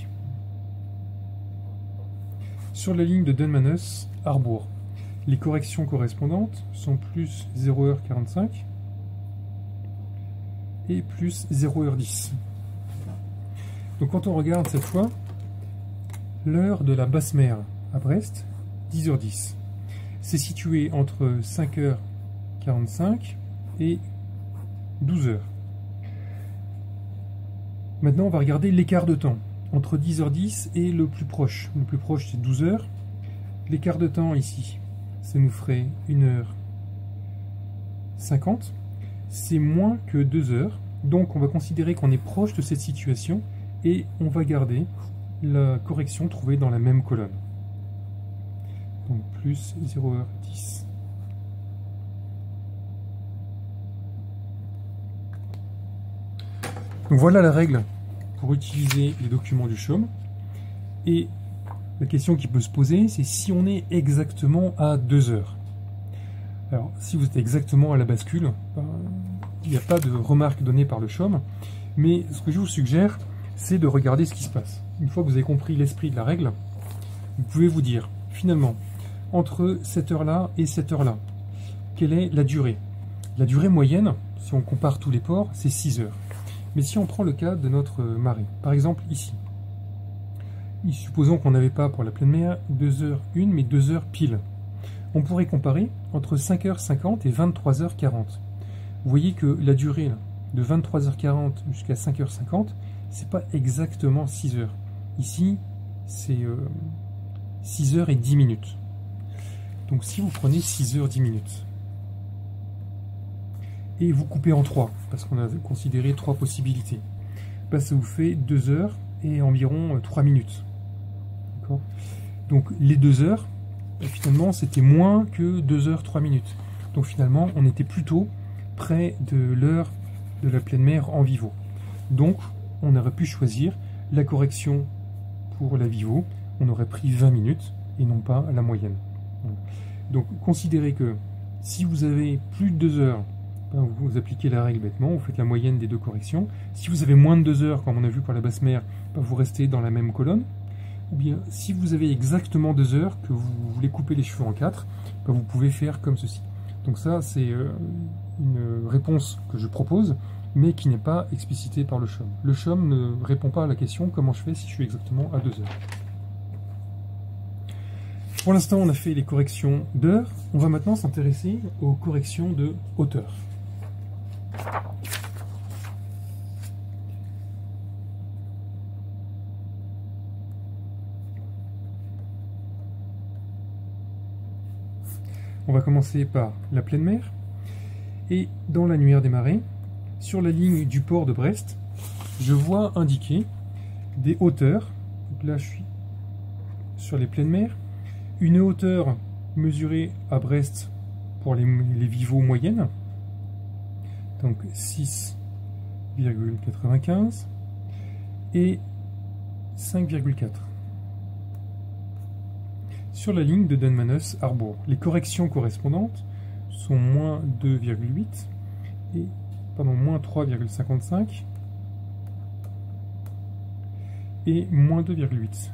A: Sur la ligne de Denmanes-Harbour, les corrections correspondantes sont plus zéro heure quarante-cinq et plus zéro heure dix. Donc quand on regarde cette fois, l'heure de la basse mer à Brest, dix heures dix. C'est situé entre cinq heures quarante-cinq et douze heures. Maintenant, on va regarder l'écart de temps entre dix heures dix et le plus proche. Le plus proche, c'est douze heures. L'écart de temps ici, ça nous ferait une heure cinquante. C'est moins que deux heures. Donc, on va considérer qu'on est proche de cette situation et on va garder la correction trouvée dans la même colonne. Donc, plus zéro heure dix. Donc voilà la règle pour utiliser les documents du C H O M. Et la question qui peut se poser, c'est si on est exactement à deux heures. Alors, si vous êtes exactement à la bascule, ben, il n'y a pas de remarque donnée par le C H O M, mais ce que je vous suggère, c'est de regarder ce qui se passe. Une fois que vous avez compris l'esprit de la règle, vous pouvez vous dire, finalement, entre cette heure-là et cette heure-là, quelle est la durée? La durée moyenne, si on compare tous les ports, c'est six heures. Mais si on prend le cas de notre marée, par exemple ici, supposons qu'on n'avait pas pour la pleine mer deux heures une, mais deux heures pile. On pourrait comparer entre cinq heures cinquante et vingt-trois heures quarante. Vous voyez que la durée là, de vingt-trois heures quarante jusqu'à cinq heures cinquante, c'est pas exactement six heures. Ici, c'est euh, six heures et dix minutes. Donc si vous prenez six heures dix minutes, et vous coupez en trois, parce qu'on a considéré trois possibilités, bah, ça vous fait deux heures et environ trois minutes. Donc les deux heures, finalement, c'était moins que deux heures trois minutes. Donc finalement, on était plutôt près de l'heure de la pleine mer en vivo. Donc, on aurait pu choisir la correction pour la vivo. On aurait pris vingt minutes et non pas la moyenne. Donc, considérez que si vous avez plus de deux heures, ben vous appliquez la règle bêtement, vous faites la moyenne des deux corrections. Si vous avez moins de deux heures, comme on a vu pour la basse mer, ben vous restez dans la même colonne. Ou bien, si vous avez exactement deux heures, que vous voulez couper les cheveux en quatre, ben vous pouvez faire comme ceci. Donc ça, c'est euh, une réponse que je propose, mais qui n'est pas explicitée par le C H O M. Le C H O M ne répond pas à la question comment je fais si je suis exactement à deux heures. Pour l'instant, on a fait les corrections d'heure. On va maintenant s'intéresser aux corrections de hauteur. On va commencer par la pleine mer. Et dans l'annuaire des marées, sur la ligne du port de Brest, je vois indiquer des hauteurs. Donc là, je suis sur les pleines mers. Une hauteur mesurée à Brest pour les, les vivos moyennes, donc six virgule quatre-vingt-quinze et cinq virgule quatre. Sur la ligne de Dunmanus-Harbour, les corrections correspondantes sont moins deux virgule huit et pardon, moins trois virgule cinquante-cinq et moins deux virgule huit.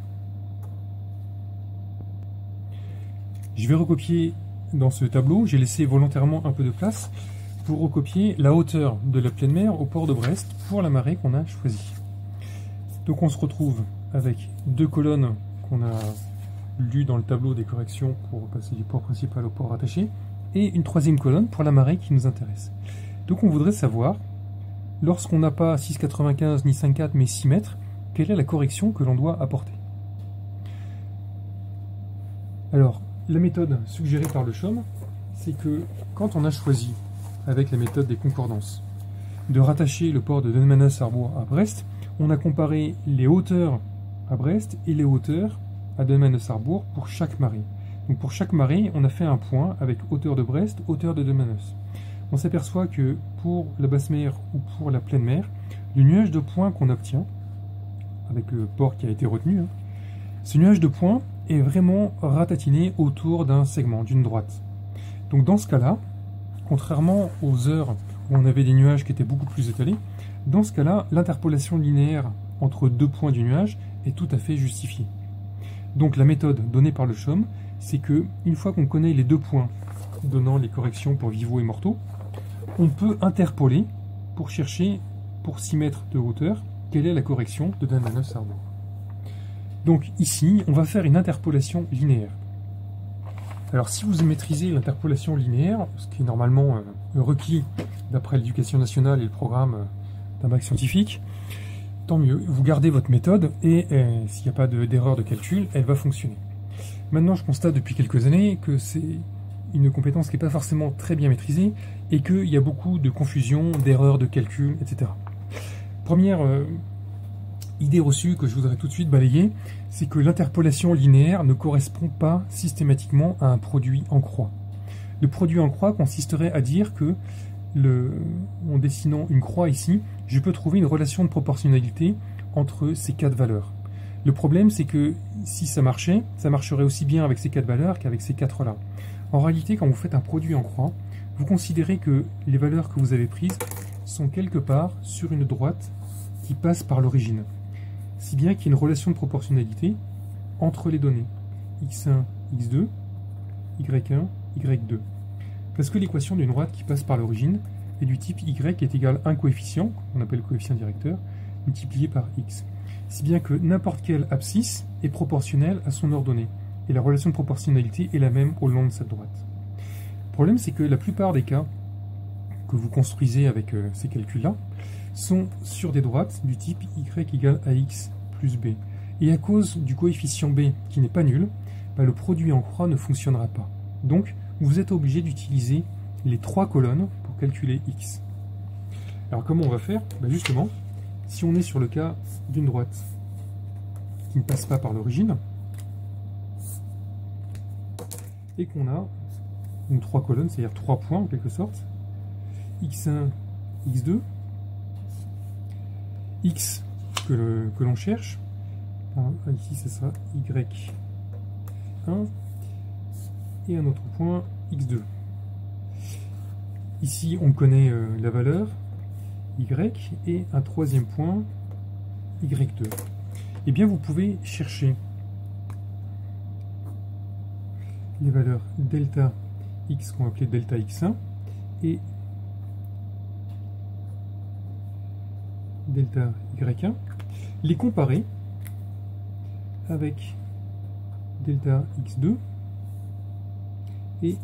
A: Je vais recopier dans ce tableau, j'ai laissé volontairement un peu de place pour recopier la hauteur de la pleine mer au port de Brest pour la marée qu'on a choisie. Donc on se retrouve avec deux colonnes qu'on a lues dans le tableau des corrections pour passer du port principal au port rattaché, et une troisième colonne pour la marée qui nous intéresse. Donc on voudrait savoir, lorsqu'on n'a pas six virgule quatre-vingt-quinze ni cinq virgule quatre mais six mètres, quelle est la correction que l'on doit apporter. Alors, la méthode suggérée par le C H O M, c'est que quand on a choisi, avec la méthode des concordances, de rattacher le port de Dunmanus-Harbour à Brest, on a comparé les hauteurs à Brest et les hauteurs à Dunmanus-Harbour pour chaque marée. Donc pour chaque marée, on a fait un point avec hauteur de Brest, hauteur de Dunmanus. On s'aperçoit que pour la basse mer ou pour la pleine mer, le nuage de points qu'on obtient, avec le port qui a été retenu, hein, ce nuage de points est vraiment ratatiné autour d'un segment, d'une droite. Donc dans ce cas-là, contrairement aux heures où on avait des nuages qui étaient beaucoup plus étalés, dans ce cas-là, l'interpolation linéaire entre deux points du nuage est tout à fait justifiée. Donc la méthode donnée par le C H O M, c'est que une fois qu'on connaît les deux points donnant les corrections pour vivos et mortaux, on peut interpoler pour chercher, pour six mètres de hauteur, quelle est la correction de Dunmanus-Harbour. Donc ici, on va faire une interpolation linéaire. Alors si vous maîtrisez l'interpolation linéaire, ce qui est normalement euh, requis d'après l'éducation nationale et le programme euh, d'un bac scientifique, tant mieux, vous gardez votre méthode et euh, s'il n'y a pas d'erreur de, de calcul, elle va fonctionner. Maintenant, je constate depuis quelques années que c'est une compétence qui n'est pas forcément très bien maîtrisée et qu'il y a beaucoup de confusion, d'erreurs de calcul, et cetera. Première euh, idée reçue que je voudrais tout de suite balayer, c'est que l'interpolation linéaire ne correspond pas systématiquement à un produit en croix. Le produit en croix consisterait à dire que, le, en dessinant une croix ici, je peux trouver une relation de proportionnalité entre ces quatre valeurs. Le problème, c'est que si ça marchait, ça marcherait aussi bien avec ces quatre valeurs qu'avec ces quatre-là. En réalité, quand vous faites un produit en croix, vous considérez que les valeurs que vous avez prises sont quelque part sur une droite qui passe par l'origine. Si bien qu'il y a une relation de proportionnalité entre les données x un, x deux, y un, y deux. Parce que l'équation d'une droite qui passe par l'origine est du type y est égal à un coefficient, qu'on appelle coefficient directeur, multiplié par x. si bien que n'importe quelle abscisse est proportionnelle à son ordonnée. Et la relation de proportionnalité est la même au long de cette droite. Le problème, c'est que la plupart des cas que vous construisez avec euh, ces calculs-là sont sur des droites du type y égale ax plus b. Et à cause du coefficient b qui n'est pas nul, bah, le produit en croix ne fonctionnera pas. Donc, vous êtes obligé d'utiliser les trois colonnes pour calculer x. Alors, comment on va faire? Bah, justement, si on est sur le cas d'une droite qui ne passe pas par l'origine, et qu'on a donc trois colonnes, c'est-à-dire trois points en quelque sorte, x un, x deux, x que l'on cherche, enfin, ici c'est ça, y un, et un autre point, x deux. Ici on connaît euh, la valeur, y, et un troisième point, y deux. Et bien vous pouvez chercher les valeurs delta x qu'on va appeler delta x un et delta y un, les comparer avec delta x deux et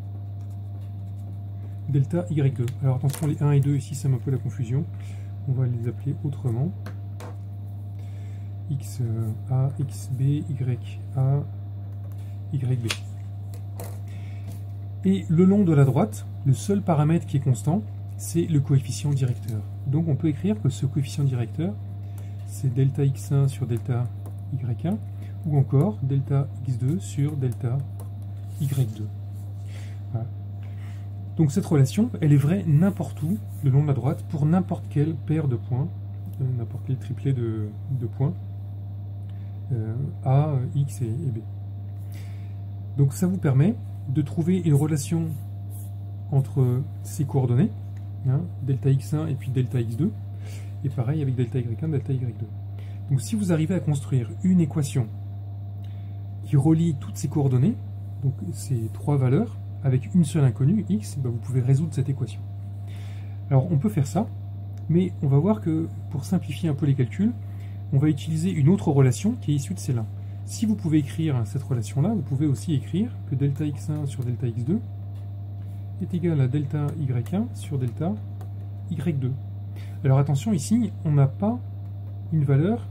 A: delta y deux. Alors attention, les un et deux ici, ça met un peu la confusion. On va les appeler autrement. X A, X B, Y A, Y B. Et le long de la droite, le seul paramètre qui est constant, c'est le coefficient directeur. Donc on peut écrire que ce coefficient directeur, c'est delta x un sur delta y un, ou encore delta x deux sur delta y deux. Voilà. Donc cette relation, elle est vraie n'importe où, le long de la droite, pour n'importe quelle paire de points, euh, n'importe quel triplet de, de points, euh, A, X et, et B. Donc ça vous permet de trouver une relation entre ces coordonnées, hein, delta x un et puis delta x deux, et pareil avec delta y un, delta y deux. Donc si vous arrivez à construire une équation qui relie toutes ces coordonnées, donc ces trois valeurs, avec une seule inconnue, x, ben vous pouvez résoudre cette équation. Alors on peut faire ça, mais on va voir que pour simplifier un peu les calculs, on va utiliser une autre relation qui est issue de celle-là. Si vous pouvez écrire cette relation-là, vous pouvez aussi écrire que delta x un sur delta x deux est égal à delta y un sur delta y deux. Alors attention, ici, on n'a pas une valeur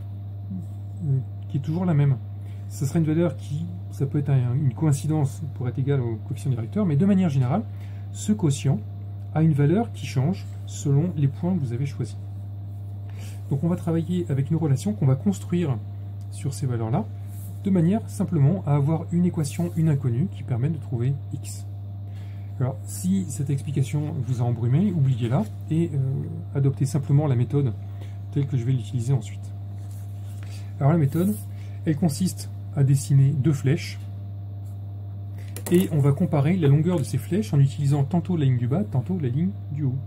A: qui est toujours la même. Ce serait une valeur qui, ça peut être une coïncidence pour être égale au coefficient directeur, mais de manière générale, ce quotient a une valeur qui change selon les points que vous avez choisis. Donc on va travailler avec une relation qu'on va construire sur ces valeurs-là, de manière simplement à avoir une équation, une inconnue, qui permet de trouver x. Alors, si cette explication vous a embrumé, oubliez-la et euh, adoptez simplement la méthode telle que je vais l'utiliser ensuite. Alors la méthode, elle consiste à dessiner deux flèches et on va comparer la longueur de ces flèches en utilisant tantôt la ligne du bas, tantôt la ligne du haut.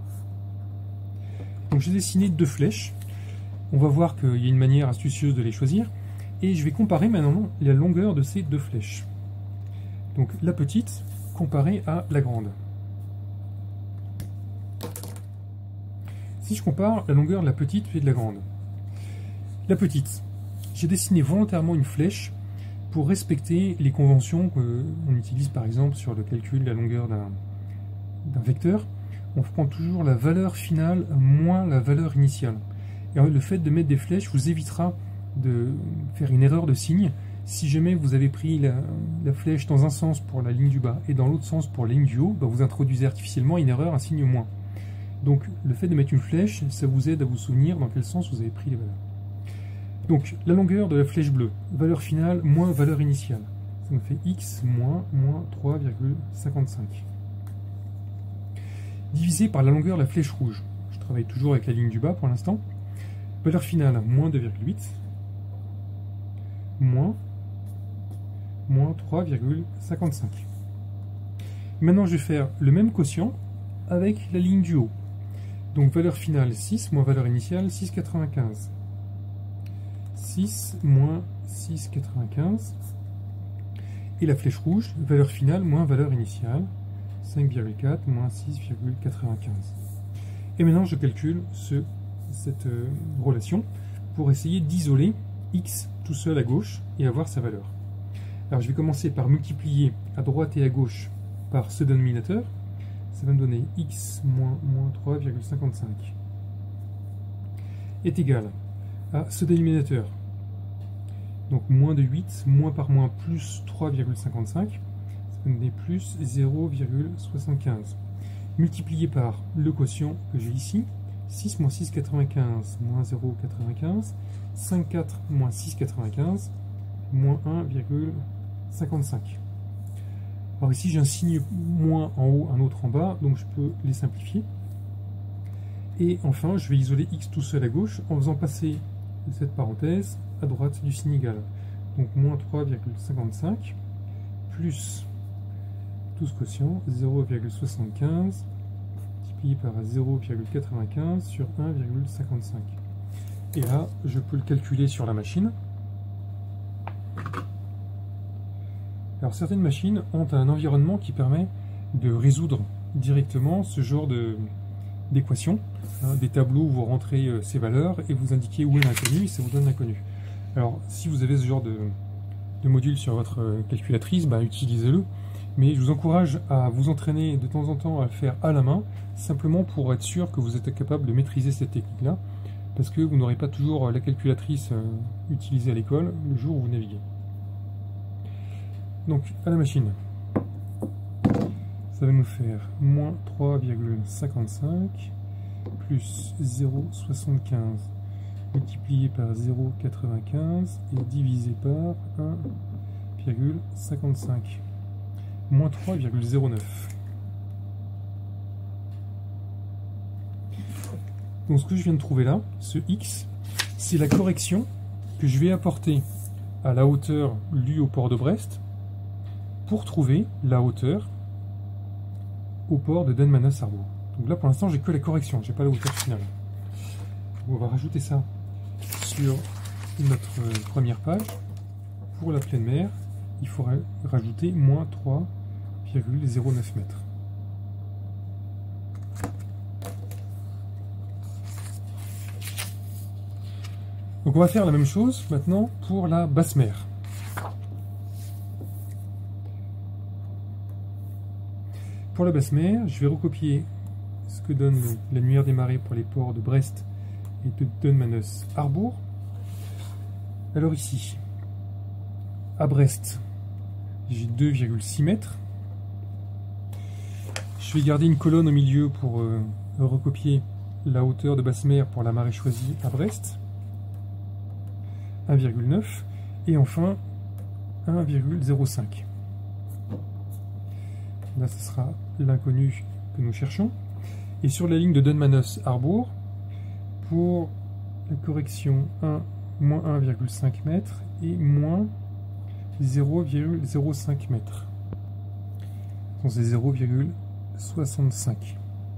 A: Donc j'ai dessiné deux flèches. On va voir qu'il y a une manière astucieuse de les choisir. Et je vais comparer maintenant la longueur de ces deux flèches. Donc la petite comparée à la grande. Si je compare la longueur de la petite et de la grande. La petite, j'ai dessiné volontairement une flèche pour respecter les conventions qu'on utilise par exemple sur le calcul de la longueur d'un vecteur. On prend toujours la valeur finale moins la valeur initiale. Et le fait de mettre des flèches vous évitera de faire une erreur de signe. Si jamais vous avez pris la, la flèche dans un sens pour la ligne du bas et dans l'autre sens pour la ligne du haut, bah vous introduisez artificiellement une erreur, un signe moins. Donc le fait de mettre une flèche, ça vous aide à vous souvenir dans quel sens vous avez pris les valeurs. Donc la longueur de la flèche bleue, valeur finale moins valeur initiale. Ça me fait x moins, moins trois virgule cinquante-cinq. Divisé par la longueur de la flèche rouge. Je travaille toujours avec la ligne du bas pour l'instant. Valeur finale, moins deux virgule huit. Moins, moins trois virgule cinquante-cinq. Maintenant, je vais faire le même quotient avec la ligne du haut. Donc, valeur finale six, moins valeur initiale six virgule quatre-vingt-quinze. six moins six virgule quatre-vingt-quinze. Et la flèche rouge, valeur finale moins valeur initiale cinq virgule quatre moins six virgule quatre-vingt-quinze. Et maintenant, je calcule ce, cette euh, relation pour essayer d'isoler x tout seul à gauche et avoir sa valeur. Alors je vais commencer par multiplier à droite et à gauche par ce dénominateur. Ça va me donner x moins, moins trois virgule cinquante-cinq est égal à ce dénominateur. Donc moins de huit, moins par moins plus trois virgule cinquante-cinq, ça va me donner plus zéro virgule soixante-quinze. Multiplié par le quotient que j'ai ici, six moins six virgule quatre-vingt-quinze, moins zéro virgule quatre-vingt-quinze, cinquante-quatre moins six virgule quatre-vingt-quinze, moins un virgule cinquante-cinq. Alors ici j'ai un signe moins en haut, un autre en bas, donc je peux les simplifier. Et enfin, je vais isoler x tout seul à gauche en faisant passer cette parenthèse à droite du signe égal. Donc moins trois virgule cinquante-cinq plus tout ce quotient, zéro virgule soixante-quinze multiplié par zéro virgule quatre-vingt-quinze sur un virgule cinquante-cinq. Et là, je peux le calculer sur la machine. Alors certaines machines ont un environnement qui permet de résoudre directement ce genre de d'équations, hein, des tableaux où vous rentrez euh, ces valeurs et vous indiquez où est l'inconnu et ça vous donne l'inconnu. Alors si vous avez ce genre de, de module sur votre euh, calculatrice, bah, utilisez-le, mais je vous encourage à vous entraîner de temps en temps à le faire à la main, simplement pour être sûr que vous êtes capable de maîtriser cette technique-là, parce que vous n'aurez pas toujours la calculatrice euh, utilisée à l'école le jour où vous naviguez. Donc à la machine, ça va nous faire moins trois virgule cinquante-cinq plus zéro virgule soixante-quinze multiplié par zéro virgule quatre-vingt-quinze et divisé par un virgule cinquante-cinq, moins trois virgule zéro neuf. Donc ce que je viens de trouver là, ce x, c'est la correction que je vais apporter à la hauteur lue au port de Brest pour trouver la hauteur au port de Den Manus-Harbour. Donc là pour l'instant j'ai que la correction, j'ai pas la hauteur finale. On va rajouter ça sur notre première page. Pour la pleine mer, il faudrait rajouter moins trois virgule zéro neuf mètres. Donc on va faire la même chose maintenant pour la basse mer. Pour la basse mer, je vais recopier ce que donne l'annuaire des marées pour les ports de Brest et de Den Manus-Harbour. Alors ici, à Brest, j'ai deux virgule six mètres. Je vais garder une colonne au milieu pour euh, recopier la hauteur de basse mer pour la marée choisie à Brest, un virgule neuf, et enfin un virgule zéro cinq. Là, ce sera l'inconnu que nous cherchons. Et sur la ligne de Den Manus-Harbour, pour la correction un, moins un virgule cinq mètres et moins zéro virgule zéro cinq mètres. Donc c'est zéro virgule soixante-cinq.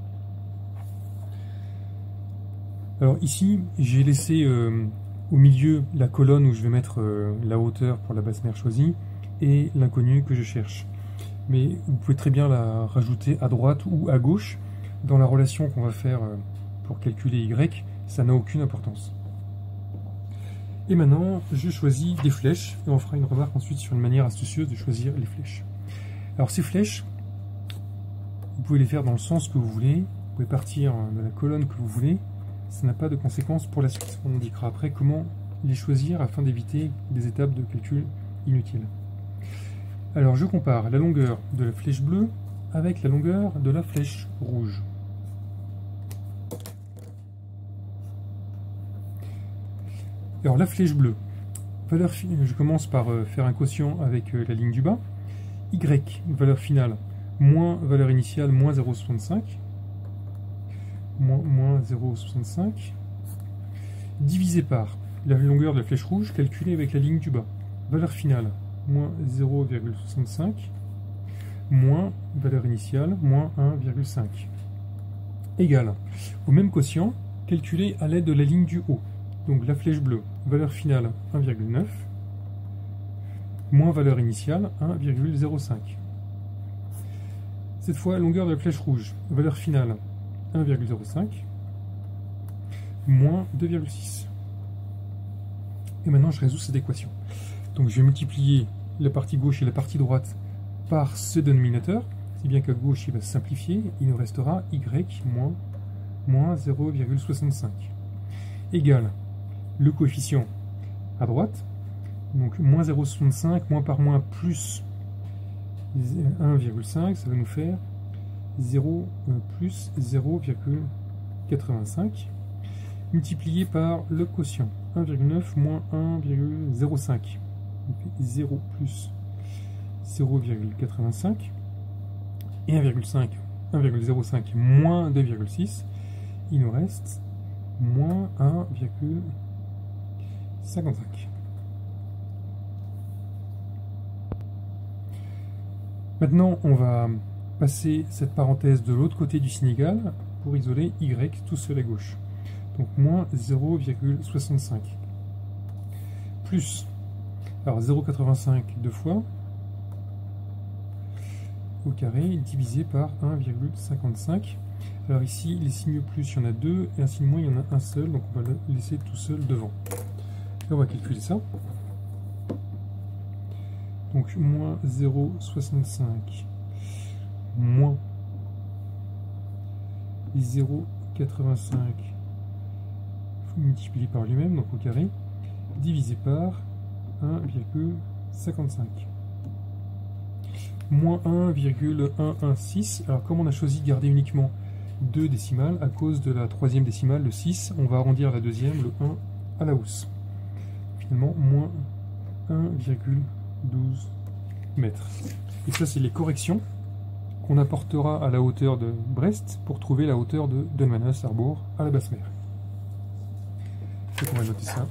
A: Alors ici, j'ai laissé euh, au milieu la colonne où je vais mettre euh, la hauteur pour la basse mer choisie et l'inconnu que je cherche. Mais vous pouvez très bien la rajouter à droite ou à gauche. Dans la relation qu'on va faire pour calculer Y, ça n'a aucune importance. Et maintenant, je choisis des flèches, et on fera une remarque ensuite sur une manière astucieuse de choisir les flèches. Alors ces flèches, vous pouvez les faire dans le sens que vous voulez, vous pouvez partir de la colonne que vous voulez, ça n'a pas de conséquences pour la suite. On indiquera après comment les choisir afin d'éviter des étapes de calcul inutiles. Alors je compare la longueur de la flèche bleue avec la longueur de la flèche rouge. Alors la flèche bleue, valeur je commence par faire un quotient avec la ligne du bas. Y, valeur finale, moins valeur initiale, moins zéro virgule soixante-cinq. Moins, moins zéro virgule soixante-cinq. Divisé par la longueur de la flèche rouge calculée avec la ligne du bas. Valeur finale, moins zéro virgule soixante-cinq, moins valeur initiale, moins un virgule cinq, égale au même quotient calculé à l'aide de la ligne du haut. Donc la flèche bleue, valeur finale un virgule neuf, moins valeur initiale un virgule zéro cinq. Cette fois, longueur de la flèche rouge, valeur finale un virgule zéro cinq, moins deux virgule six. Et maintenant, je résous cette équation. Donc, je vais multiplier la partie gauche et la partie droite par ce dénominateur, si bien qu'à gauche, il va se simplifier. Il nous restera y moins, moins zéro virgule soixante-cinq. Égale le coefficient à droite, donc moins zéro virgule soixante-cinq, moins par moins plus un virgule cinq, ça va nous faire zéro plus zéro virgule quatre-vingt-cinq, multiplié par le quotient, un virgule neuf moins un virgule zéro cinq, zéro plus zéro virgule quatre-vingt-cinq, et un virgule cinq, un virgule zéro cinq moins deux virgule six, il nous reste moins un virgule cinquante-cinq. Maintenant, on va passer cette parenthèse de l'autre côté du signe égal pour isoler y tout seul à gauche. Donc moins zéro virgule soixante-cinq plus, alors zéro virgule quatre-vingt-cinq deux fois au carré divisé par un virgule cinquante-cinq. Alors ici, les signes plus, il y en a deux, et un signe moins, il y en a un seul, donc on va le laisser tout seul devant. Et on va calculer ça. Donc moins zéro virgule soixante-cinq moins zéro virgule quatre-vingt-cinq multiplié par lui-même, donc au carré, divisé par un virgule cinquante-cinq. Moins un virgule cent seize. Alors comme on a choisi de garder uniquement deux décimales, à cause de la troisième décimale, le six, on va arrondir la deuxième, le un, à la hausse. Finalement, moins un virgule douze mètres. Et ça, c'est les corrections qu'on apportera à la hauteur de Brest pour trouver la hauteur de Dunmanus-Harbour à la basse mer. Donc on va noter ça.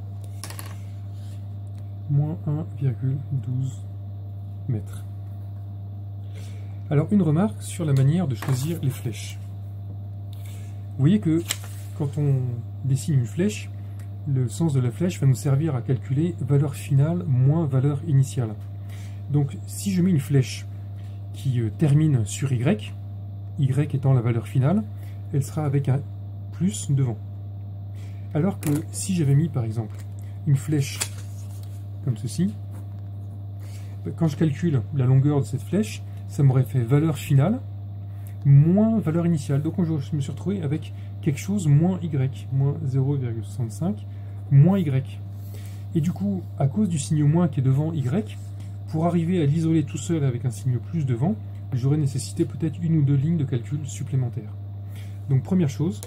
A: Moins un virgule douze mètres. Alors, une remarque sur la manière de choisir les flèches. Vous voyez que quand on dessine une flèche, le sens de la flèche va nous servir à calculer valeur finale moins valeur initiale. Donc, si je mets une flèche qui termine sur Y, Y étant la valeur finale, elle sera avec un plus devant. Alors que si j'avais mis, par exemple, une flèche comme ceci, quand je calcule la longueur de cette flèche, ça m'aurait fait valeur finale moins valeur initiale. Donc je me suis retrouvé avec quelque chose moins Y, moins zéro virgule soixante-cinq, moins Y. Et du coup, à cause du signe moins qui est devant Y, pour arriver à l'isoler tout seul avec un signe plus devant, j'aurais nécessité peut-être une ou deux lignes de calcul supplémentaires. Donc première chose,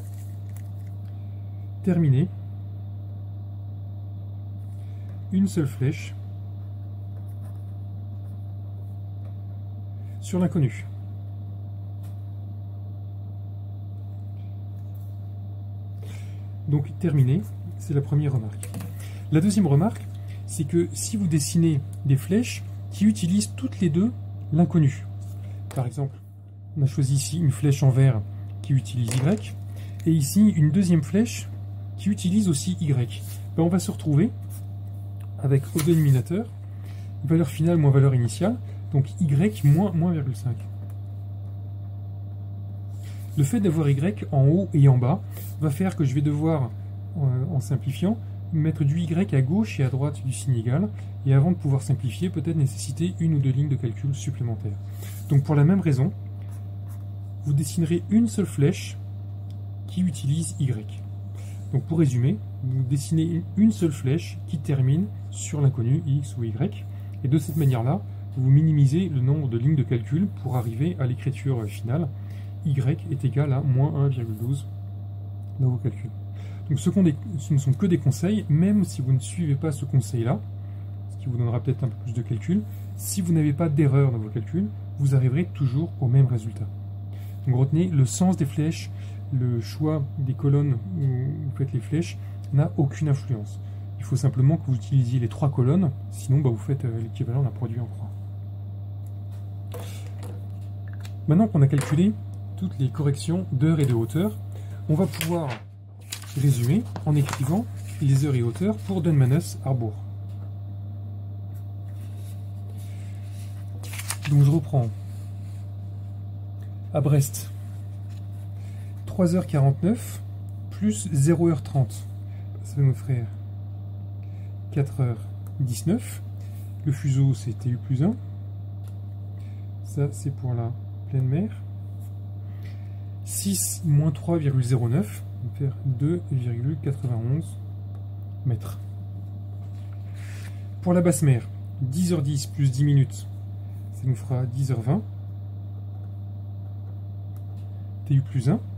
A: terminer une seule flèche sur l'inconnu. Donc terminé, c'est la première remarque. La deuxième remarque, c'est que si vous dessinez des flèches qui utilisent toutes les deux l'inconnu, par exemple, on a choisi ici une flèche en vert qui utilise Y, et ici une deuxième flèche qui utilise aussi Y, ben on va se retrouver avec au dénominateur valeur finale moins valeur initiale, donc Y moins moins virgule cinq. Le fait d'avoir Y en haut et en bas va faire que je vais devoir, en simplifiant, mettre du Y à gauche et à droite du signe égal, et avant de pouvoir simplifier, peut-être nécessiter une ou deux lignes de calcul supplémentaires. Donc pour la même raison, vous dessinerez une seule flèche qui utilise Y. Donc pour résumer, vous dessinez une seule flèche qui termine sur l'inconnu X ou Y, et de cette manière-là, vous minimisez le nombre de lignes de calcul pour arriver à l'écriture finale. Y est égal à moins un virgule douze dans vos calculs. Donc ce, des, ce ne sont que des conseils, même si vous ne suivez pas ce conseil-là, ce qui vous donnera peut-être un peu plus de calcul, si vous n'avez pas d'erreur dans vos calculs, vous arriverez toujours au même résultat. Donc retenez, le sens des flèches, le choix des colonnes où vous faites les flèches n'a aucune influence. Il faut simplement que vous utilisiez les trois colonnes, sinon bah, vous faites l'équivalent d'un produit en croix. Maintenant qu'on a calculé toutes les corrections d'heure et de hauteur, on va pouvoir résumer en écrivant les heures et hauteurs pour Dunmanus-Harbour. Donc je reprends. À Brest, trois heures quarante-neuf plus zéro heure trente. Ça va nous faire quatre heures dix-neuf. Le fuseau, c'est T U plus un. Ça, c'est pour la pleine mer. six moins trois virgule zéro neuf, on va faire deux virgule quatre-vingt-onze mètres. Pour la basse mer, dix heures dix plus dix minutes, ça nous fera dix heures vingt. T U plus un.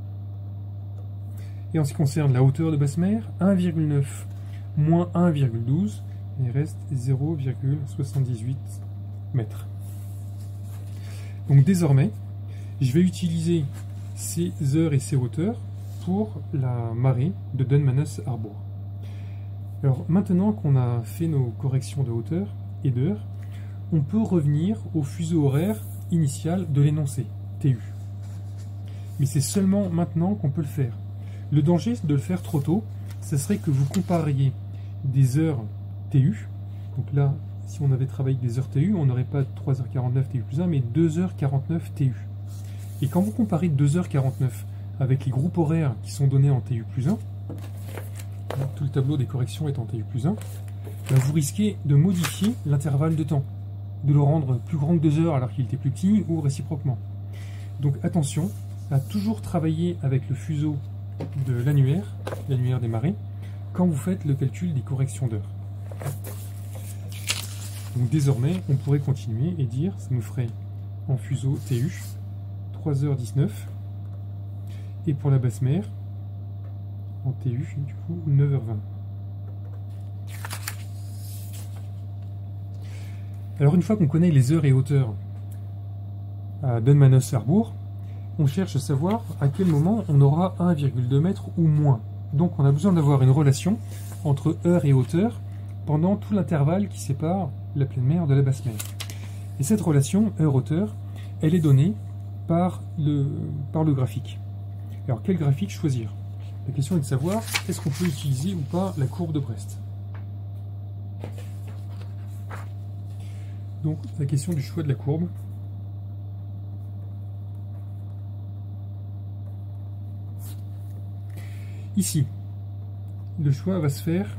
A: Et en ce qui concerne la hauteur de basse mer, un virgule neuf moins un virgule douze, il reste zéro virgule soixante-dix-huit mètres. Donc désormais, je vais utiliser ces heures et ces hauteurs pour la marée de Dunmanus Harbour. Alors maintenant qu'on a fait nos corrections de hauteur et d'heure, on peut revenir au fuseau horaire initial de l'énoncé, T U. Mais c'est seulement maintenant qu'on peut le faire. Le danger de le faire trop tôt, ce serait que vous compariez des heures T U. Donc là, si on avait travaillé avec des heures T U, on n'aurait pas trois heures quarante-neuf T U plus un, mais deux heures quarante-neuf T U. Et quand vous comparez deux heures quarante-neuf avec les groupes horaires qui sont donnés en T U plus un, tout le tableau des corrections est en T U plus un, ben vous risquez de modifier l'intervalle de temps, de le rendre plus grand que deux heures alors qu'il était plus petit, ou réciproquement. Donc attention à toujours travailler avec le fuseau de l'annuaire, l'annuaire des marées, quand vous faites le calcul des corrections d'heures. Donc désormais, on pourrait continuer et dire, ça nous ferait en fuseau T U, trois heures dix-neuf, et pour la basse mer, en T U, du coup, neuf heures vingt. Alors une fois qu'on connaît les heures et hauteurs à Dunmanus Harbour, on cherche à savoir à quel moment on aura un virgule deux mètres ou moins. Donc on a besoin d'avoir une relation entre heure et hauteur pendant tout l'intervalle qui sépare la pleine mer de la basse mer. Et cette relation heure-hauteur, elle est donnée par le, par le graphique. Alors quel graphique choisir? La question est de savoir, est-ce qu'on peut utiliser ou pas la courbe de Brest? Donc la question du choix de la courbe. Ici, le choix va se faire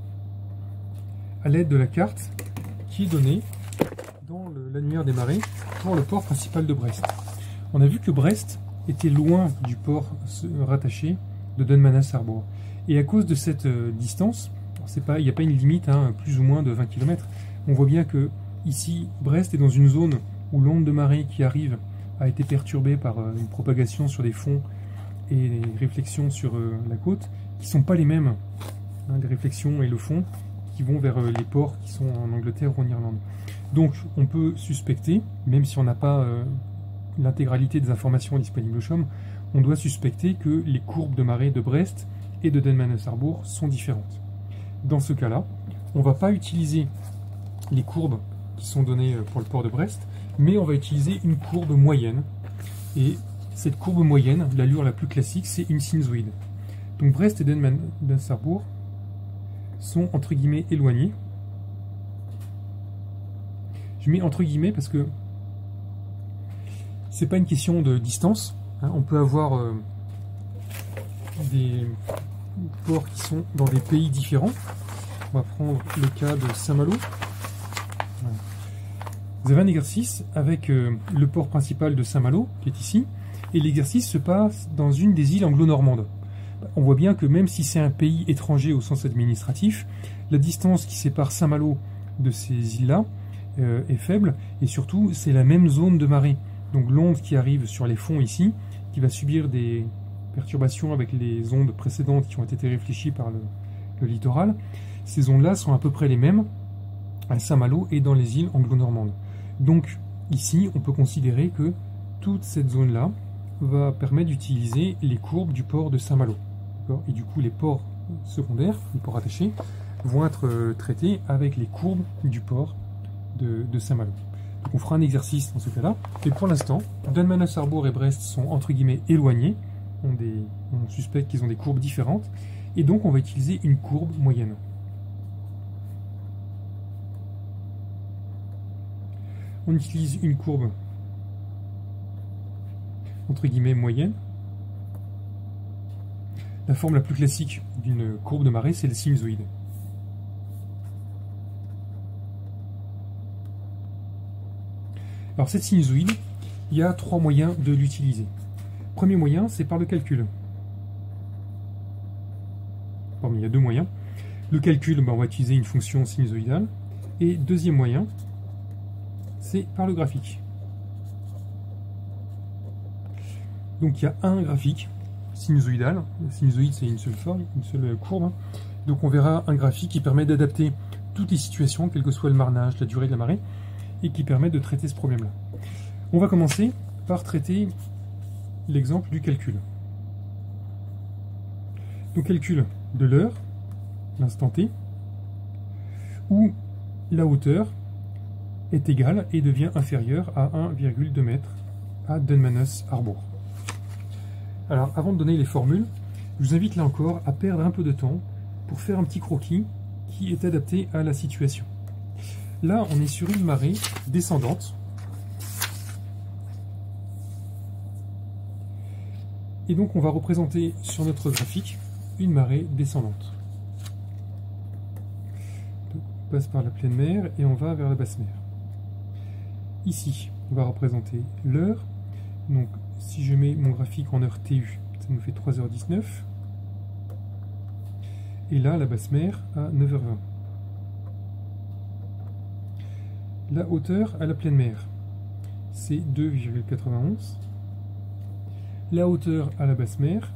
A: à l'aide de la carte qui est donnée dans l'annuaire des marées pour le port principal de Brest. On a vu que Brest était loin du port rattaché de Dunmanus Harbour. Et à cause de cette euh, distance, c'est pas, il n'y a pas une limite, hein, plus ou moins de vingt kilomètres, on voit bien que ici, Brest est dans une zone où l'onde de marée qui arrive a été perturbée par euh, une propagation sur des fonds et les réflexions sur euh, la côte, qui ne sont pas les mêmes, hein, les réflexions et le fond, qui vont vers euh, les ports qui sont en Angleterre ou en Irlande. Donc on peut suspecter, même si on n'a pas euh, l'intégralité des informations disponibles au CHOM, on doit suspecter que les courbes de marée de Brest et de Dunmanus Harbour sont différentes. Dans ce cas-là, on ne va pas utiliser les courbes qui sont données pour le port de Brest, mais on va utiliser une courbe moyenne. Et cette courbe moyenne, l'allure la plus classique, c'est une sinusoïde. Donc Brest et Dunmanus Harbour sont entre guillemets éloignés. Je mets entre guillemets parce que c'est pas une question de distance. Hein, on peut avoir euh, des ports qui sont dans des pays différents. On va prendre le cas de Saint-Malo. Voilà. Vous avez un exercice avec euh, le port principal de Saint-Malo, qui est ici, et l'exercice se passe dans une des îles anglo-normandes. On voit bien que même si c'est un pays étranger au sens administratif, la distance qui sépare Saint-Malo de ces îles-là euh, est faible, et surtout c'est la même zone de marée. Donc l'onde qui arrive sur les fonds ici, qui va subir des perturbations avec les ondes précédentes qui ont été réfléchies par le, le littoral, ces ondes-là sont à peu près les mêmes à Saint-Malo et dans les îles anglo-normandes. Donc ici, on peut considérer que toute cette zone-là va permettre d'utiliser les courbes du port de Saint-Malo. Et du coup, les ports secondaires, les ports attachés, vont être euh, traités avec les courbes du port de, de Saint-Malo. Donc on fera un exercice dans ce cas-là. Et pour l'instant, Dunmanus Harbour et Brest sont entre guillemets éloignés. On, des, on suspecte qu'ils ont des courbes différentes. Et donc on va utiliser une courbe moyenne. On utilise une courbe entre guillemets moyenne. La forme la plus classique d'une courbe de marée, c'est le sinusoïde. Alors cette sinusoïde, il y a trois moyens de l'utiliser. Premier moyen, c'est par le calcul. Pardon, il y a deux moyens. Le calcul, ben, on va utiliser une fonction sinusoïdale. Et deuxième moyen, c'est par le graphique. Donc il y a un graphique sinusoïdal. Le sinusoïde, c'est une seule forme, une seule courbe. Donc on verra un graphique qui permet d'adapter toutes les situations, quel que soit le marnage, la durée de la marée, et qui permet de traiter ce problème-là. On va commencer par traiter l'exemple du calcul. Donc calcul de l'heure, l'instant T, où la hauteur est égale et devient inférieure à un virgule deux mètres à Dunmanus-Harbour. Alors avant de donner les formules, je vous invite là encore à perdre un peu de temps pour faire un petit croquis qui est adapté à la situation. Là, on est sur une marée descendante. Et donc, on va représenter sur notre graphique une marée descendante. Donc, on passe par la pleine mer et on va vers la basse mer. Ici, on va représenter l'heure. Donc, si je mets mon graphique en heure T U, ça nous fait trois heures dix-neuf. Et là, la basse mer à neuf heures vingt. La hauteur à la pleine mer, c'est deux virgule quatre-vingt-onze. La hauteur à la basse mer,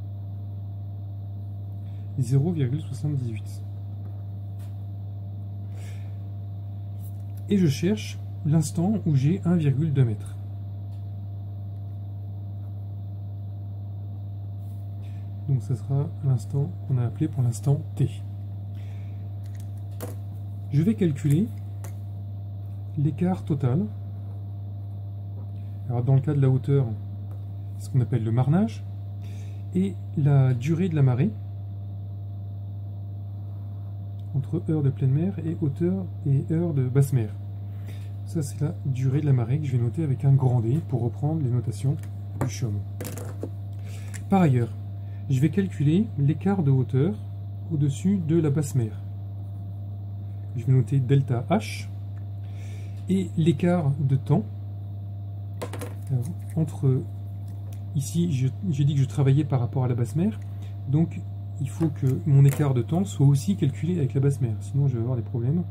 A: zéro virgule soixante-dix-huit. Et je cherche l'instant où j'ai un virgule deux mètres. Donc ça sera l'instant qu'on a appelé pour l'instant T. Je vais calculer l'écart total. Alors dans le cas de la hauteur, ce qu'on appelle le marnage, et la durée de la marée entre heure de pleine mer et hauteur et heure de basse mer. Ça c'est la durée de la marée que je vais noter avec un grand D pour reprendre les notations du C H O M. Par ailleurs, je vais calculer l'écart de hauteur au-dessus de la basse mer. Je vais noter delta H et l'écart de temps alors, entre ici j'ai dit que je travaillais par rapport à la basse mer, donc il faut que mon écart de temps soit aussi calculé avec la basse mer, sinon je vais avoir des problèmes.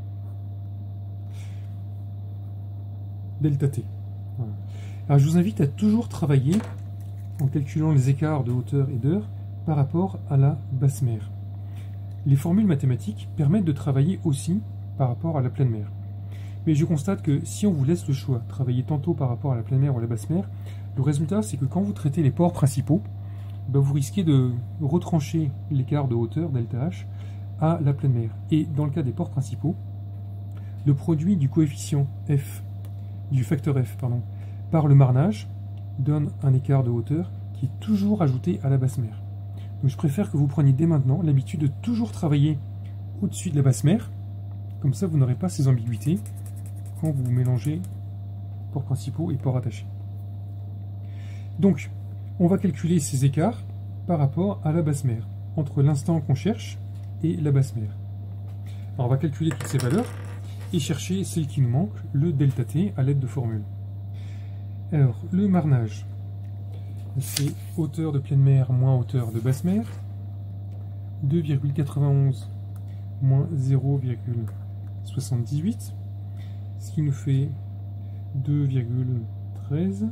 A: Delta T. Voilà. Alors je vous invite à toujours travailler en calculant les écarts de hauteur et d'heure par rapport à la basse mer. Les formules mathématiques permettent de travailler aussi par rapport à la pleine mer. Mais je constate que si on vous laisse le choix, travailler tantôt par rapport à la pleine mer ou à la basse mer, le résultat c'est que quand vous traitez les ports principaux, ben vous risquez de retrancher l'écart de hauteur, delta H, à la pleine mer. Et dans le cas des ports principaux, le produit du coefficient F, du facteur F, pardon, par le marnage, donne un écart de hauteur qui est toujours ajouté à la basse mer. Donc je préfère que vous preniez dès maintenant l'habitude de toujours travailler au-dessus de la basse mer, comme ça vous n'aurez pas ces ambiguïtés quand vous mélangez ports principaux et ports attachés. Donc, on va calculer ces écarts par rapport à la basse mer, entre l'instant qu'on cherche et la basse mer. Alors on va calculer toutes ces valeurs et chercher celle qui nous manque, le delta T, à l'aide de formules. Alors, le marnage, c'est hauteur de pleine mer moins hauteur de basse mer, deux virgule quatre-vingt-onze moins zéro virgule soixante-dix-huit, ce qui nous fait deux virgule treize.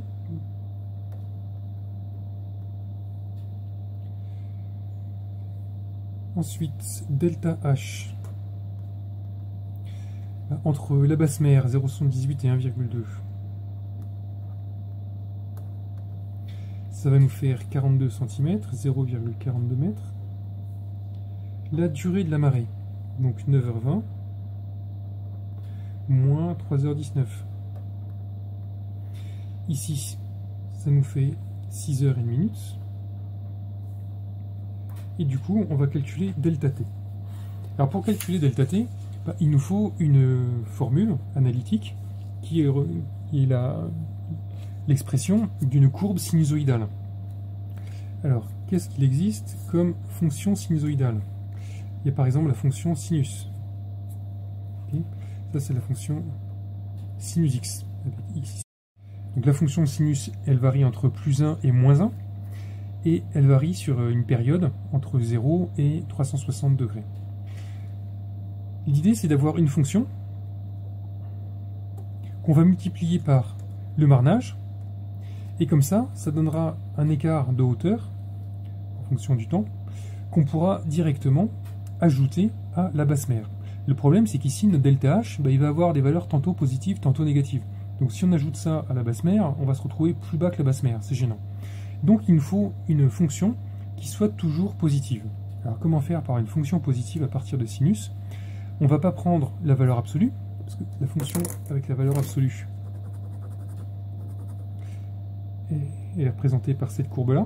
A: Ensuite, delta H, entre la basse mer, zéro virgule soixante-dix-huit et un virgule deux. Ça va nous faire quarante-deux centimètres, zéro virgule quarante-deux mètres. La durée de la marée, donc neuf heures vingt, moins trois heures dix-neuf. Ici, ça nous fait six heures et une minute. Et du coup, on va calculer delta T. Alors pour calculer delta T, bah, il nous faut une formule analytique qui est, qui est la... l'expression d'une courbe sinusoïdale. Alors, qu'est-ce qu'il existe comme fonction sinusoïdale? Il y a par exemple la fonction sinus. Okay. Ça, c'est la fonction sinus x, avec x. Donc la fonction de sinus, elle varie entre plus un et moins un, et elle varie sur une période entre zéro et trois cent soixante degrés. L'idée, c'est d'avoir une fonction qu'on va multiplier par le marnage, et comme ça, ça donnera un écart de hauteur, en fonction du temps, qu'on pourra directement ajouter à la basse mer. Le problème, c'est qu'ici, notre delta H, bah, il va avoir des valeurs tantôt positives, tantôt négatives. Donc si on ajoute ça à la basse mer, on va se retrouver plus bas que la basse mer, c'est gênant. Donc il nous faut une fonction qui soit toujours positive. Alors comment faire par une fonction positive à partir de sinus? On ne va pas prendre la valeur absolue, parce que la fonction avec la valeur absolue est représentée par cette courbe-là.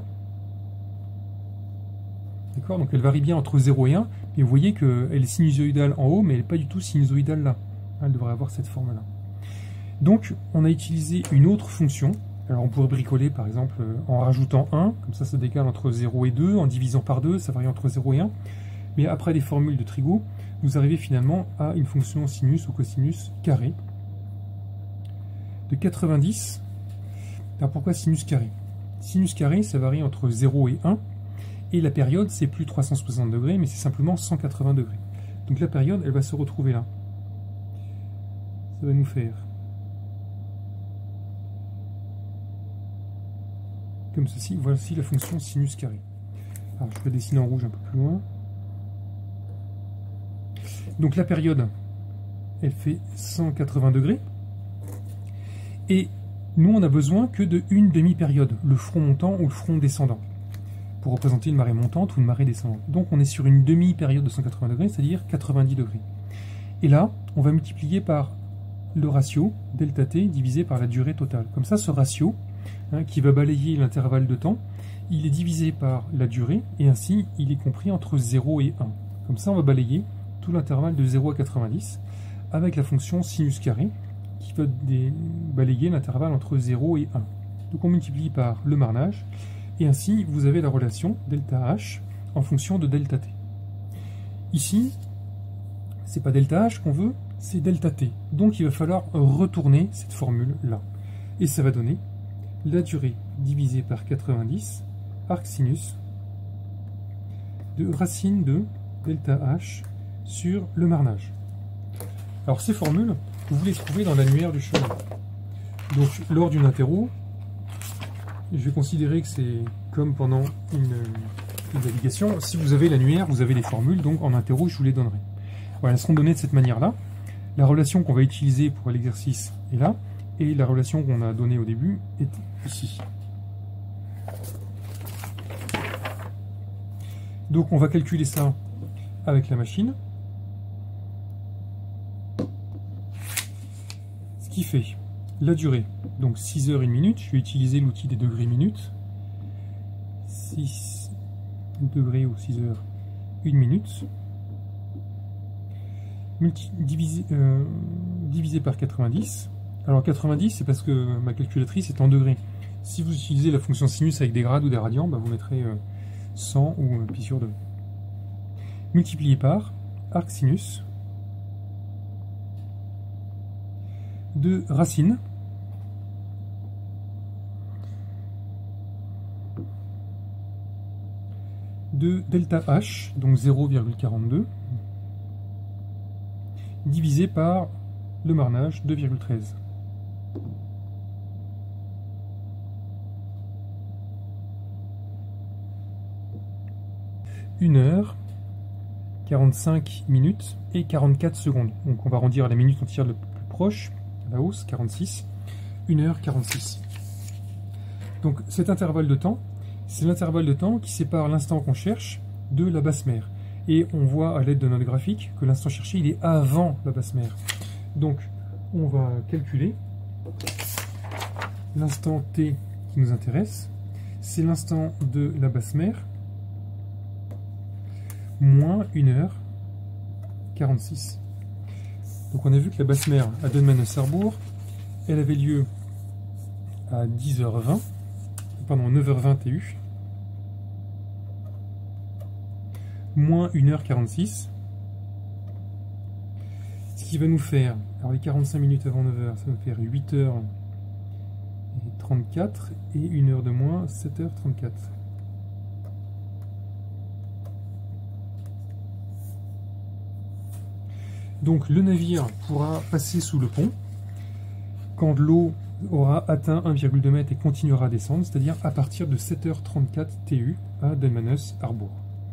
A: D'accord? Donc elle varie bien entre zéro et un, et vous voyez qu'elle est sinusoïdale en haut, mais elle n'est pas du tout sinusoïdale là. Elle devrait avoir cette forme-là. Donc on a utilisé une autre fonction. Alors on pourrait bricoler par exemple en rajoutant un, comme ça ça décale entre zéro et deux, en divisant par deux, ça varie entre zéro et un. Mais après les formules de Trigo, vous arrivez finalement à une fonction sinus ou cosinus carré de quatre-vingt-dix. Alors pourquoi sinus carré? Sinus carré, ça varie entre zéro et un, et la période c'est plus trois cent soixante degrés, mais c'est simplement cent quatre-vingts degrés. Donc la période, elle va se retrouver là. Ça va nous faire comme ceci. Voici la fonction sinus carré. Alors je vais dessiner en rouge un peu plus loin. Donc la période, elle fait cent quatre-vingts degrés. Et nous, on a besoin que de une demi-période, le front montant ou le front descendant, pour représenter une marée montante ou une marée descendante. Donc on est sur une demi-période de cent quatre-vingts degrés, c'est-à-dire quatre-vingt-dix degrés. Et là, on va multiplier par le ratio delta t divisé par la durée totale. Comme ça, ce ratio, hein, qui va balayer l'intervalle de temps, il est divisé par la durée, et ainsi, il est compris entre zéro et un. Comme ça, on va balayer tout l'intervalle de zéro à quatre-vingt-dix avec la fonction sinus carré, qui va balayer l'intervalle entre zéro et un. Donc on multiplie par le marnage, et ainsi vous avez la relation delta H en fonction de delta t. Ici, c'est pas delta H qu'on veut, c'est delta t. Donc il va falloir retourner cette formule-là. Et ça va donner la durée divisée par quatre-vingt-dix, arc sinus, de racine de delta H sur le marnage. Alors ces formules, vous les trouvez dans l'annuaire du chemin. Donc lors d'une interro, je vais considérer que c'est comme pendant une, une navigation. Si vous avez l'annuaire, vous avez les formules, donc en interro, je vous les donnerai. Voilà, elles seront données de cette manière-là. La relation qu'on va utiliser pour l'exercice est là, et la relation qu'on a donnée au début est ici. Donc on va calculer ça avec la machine. Ce qui fait la durée, donc six heures une minute, je vais utiliser l'outil des degrés minutes. six degrés ou six heures une minute. Multi, divisé, euh, divisé par quatre-vingt-dix. Alors quatre-vingt-dix, c'est parce que ma calculatrice est en degrés. Si vous utilisez la fonction sinus avec des grades ou des radians, bah vous mettrez euh, cent ou euh, pi sur deux. Multiplié par arc sinus de racine de delta H, donc zéro virgule quarante-deux, divisé par le marnage deux virgule treize. une heure, quarante-cinq minutes et quarante-quatre secondes. Donc on va arrondir à la minute entière le plus proche, à la hausse, quarante-six. une heure quarante-six. Donc cet intervalle de temps, c'est l'intervalle de temps qui sépare l'instant qu'on cherche de la basse mer. Et on voit à l'aide de notre graphique que l'instant cherché, il est avant la basse mer. Donc on va calculer l'instant t qui nous intéresse. C'est l'instant de la basse mer moins une heure quarante-six. Donc on a vu que la basse mer à Dolmen-Sarrebourg, elle avait lieu à dix heures vingt, pardon, neuf heures vingt T U, moins une heure quarante-six, ce qui va nous faire, alors les quarante-cinq minutes avant neuf heures, ça va nous faire huit heures trente-quatre et une heure de moins, sept heures trente-quatre. Donc le navire pourra passer sous le pont quand l'eau aura atteint un virgule deux mètres et continuera à descendre, c'est-à-dire à partir de sept heures trente-quatre T U à Dalmanus Harbour.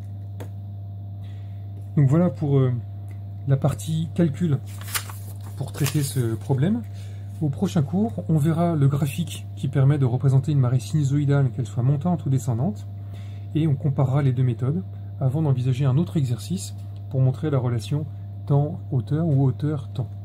A: Donc voilà pour euh, la partie calcul pour traiter ce problème. Au prochain cours, on verra le graphique qui permet de représenter une marée sinusoïdale, qu'elle soit montante ou descendante, et on comparera les deux méthodes avant d'envisager un autre exercice pour montrer la relation temps-hauteur ou hauteur-temps.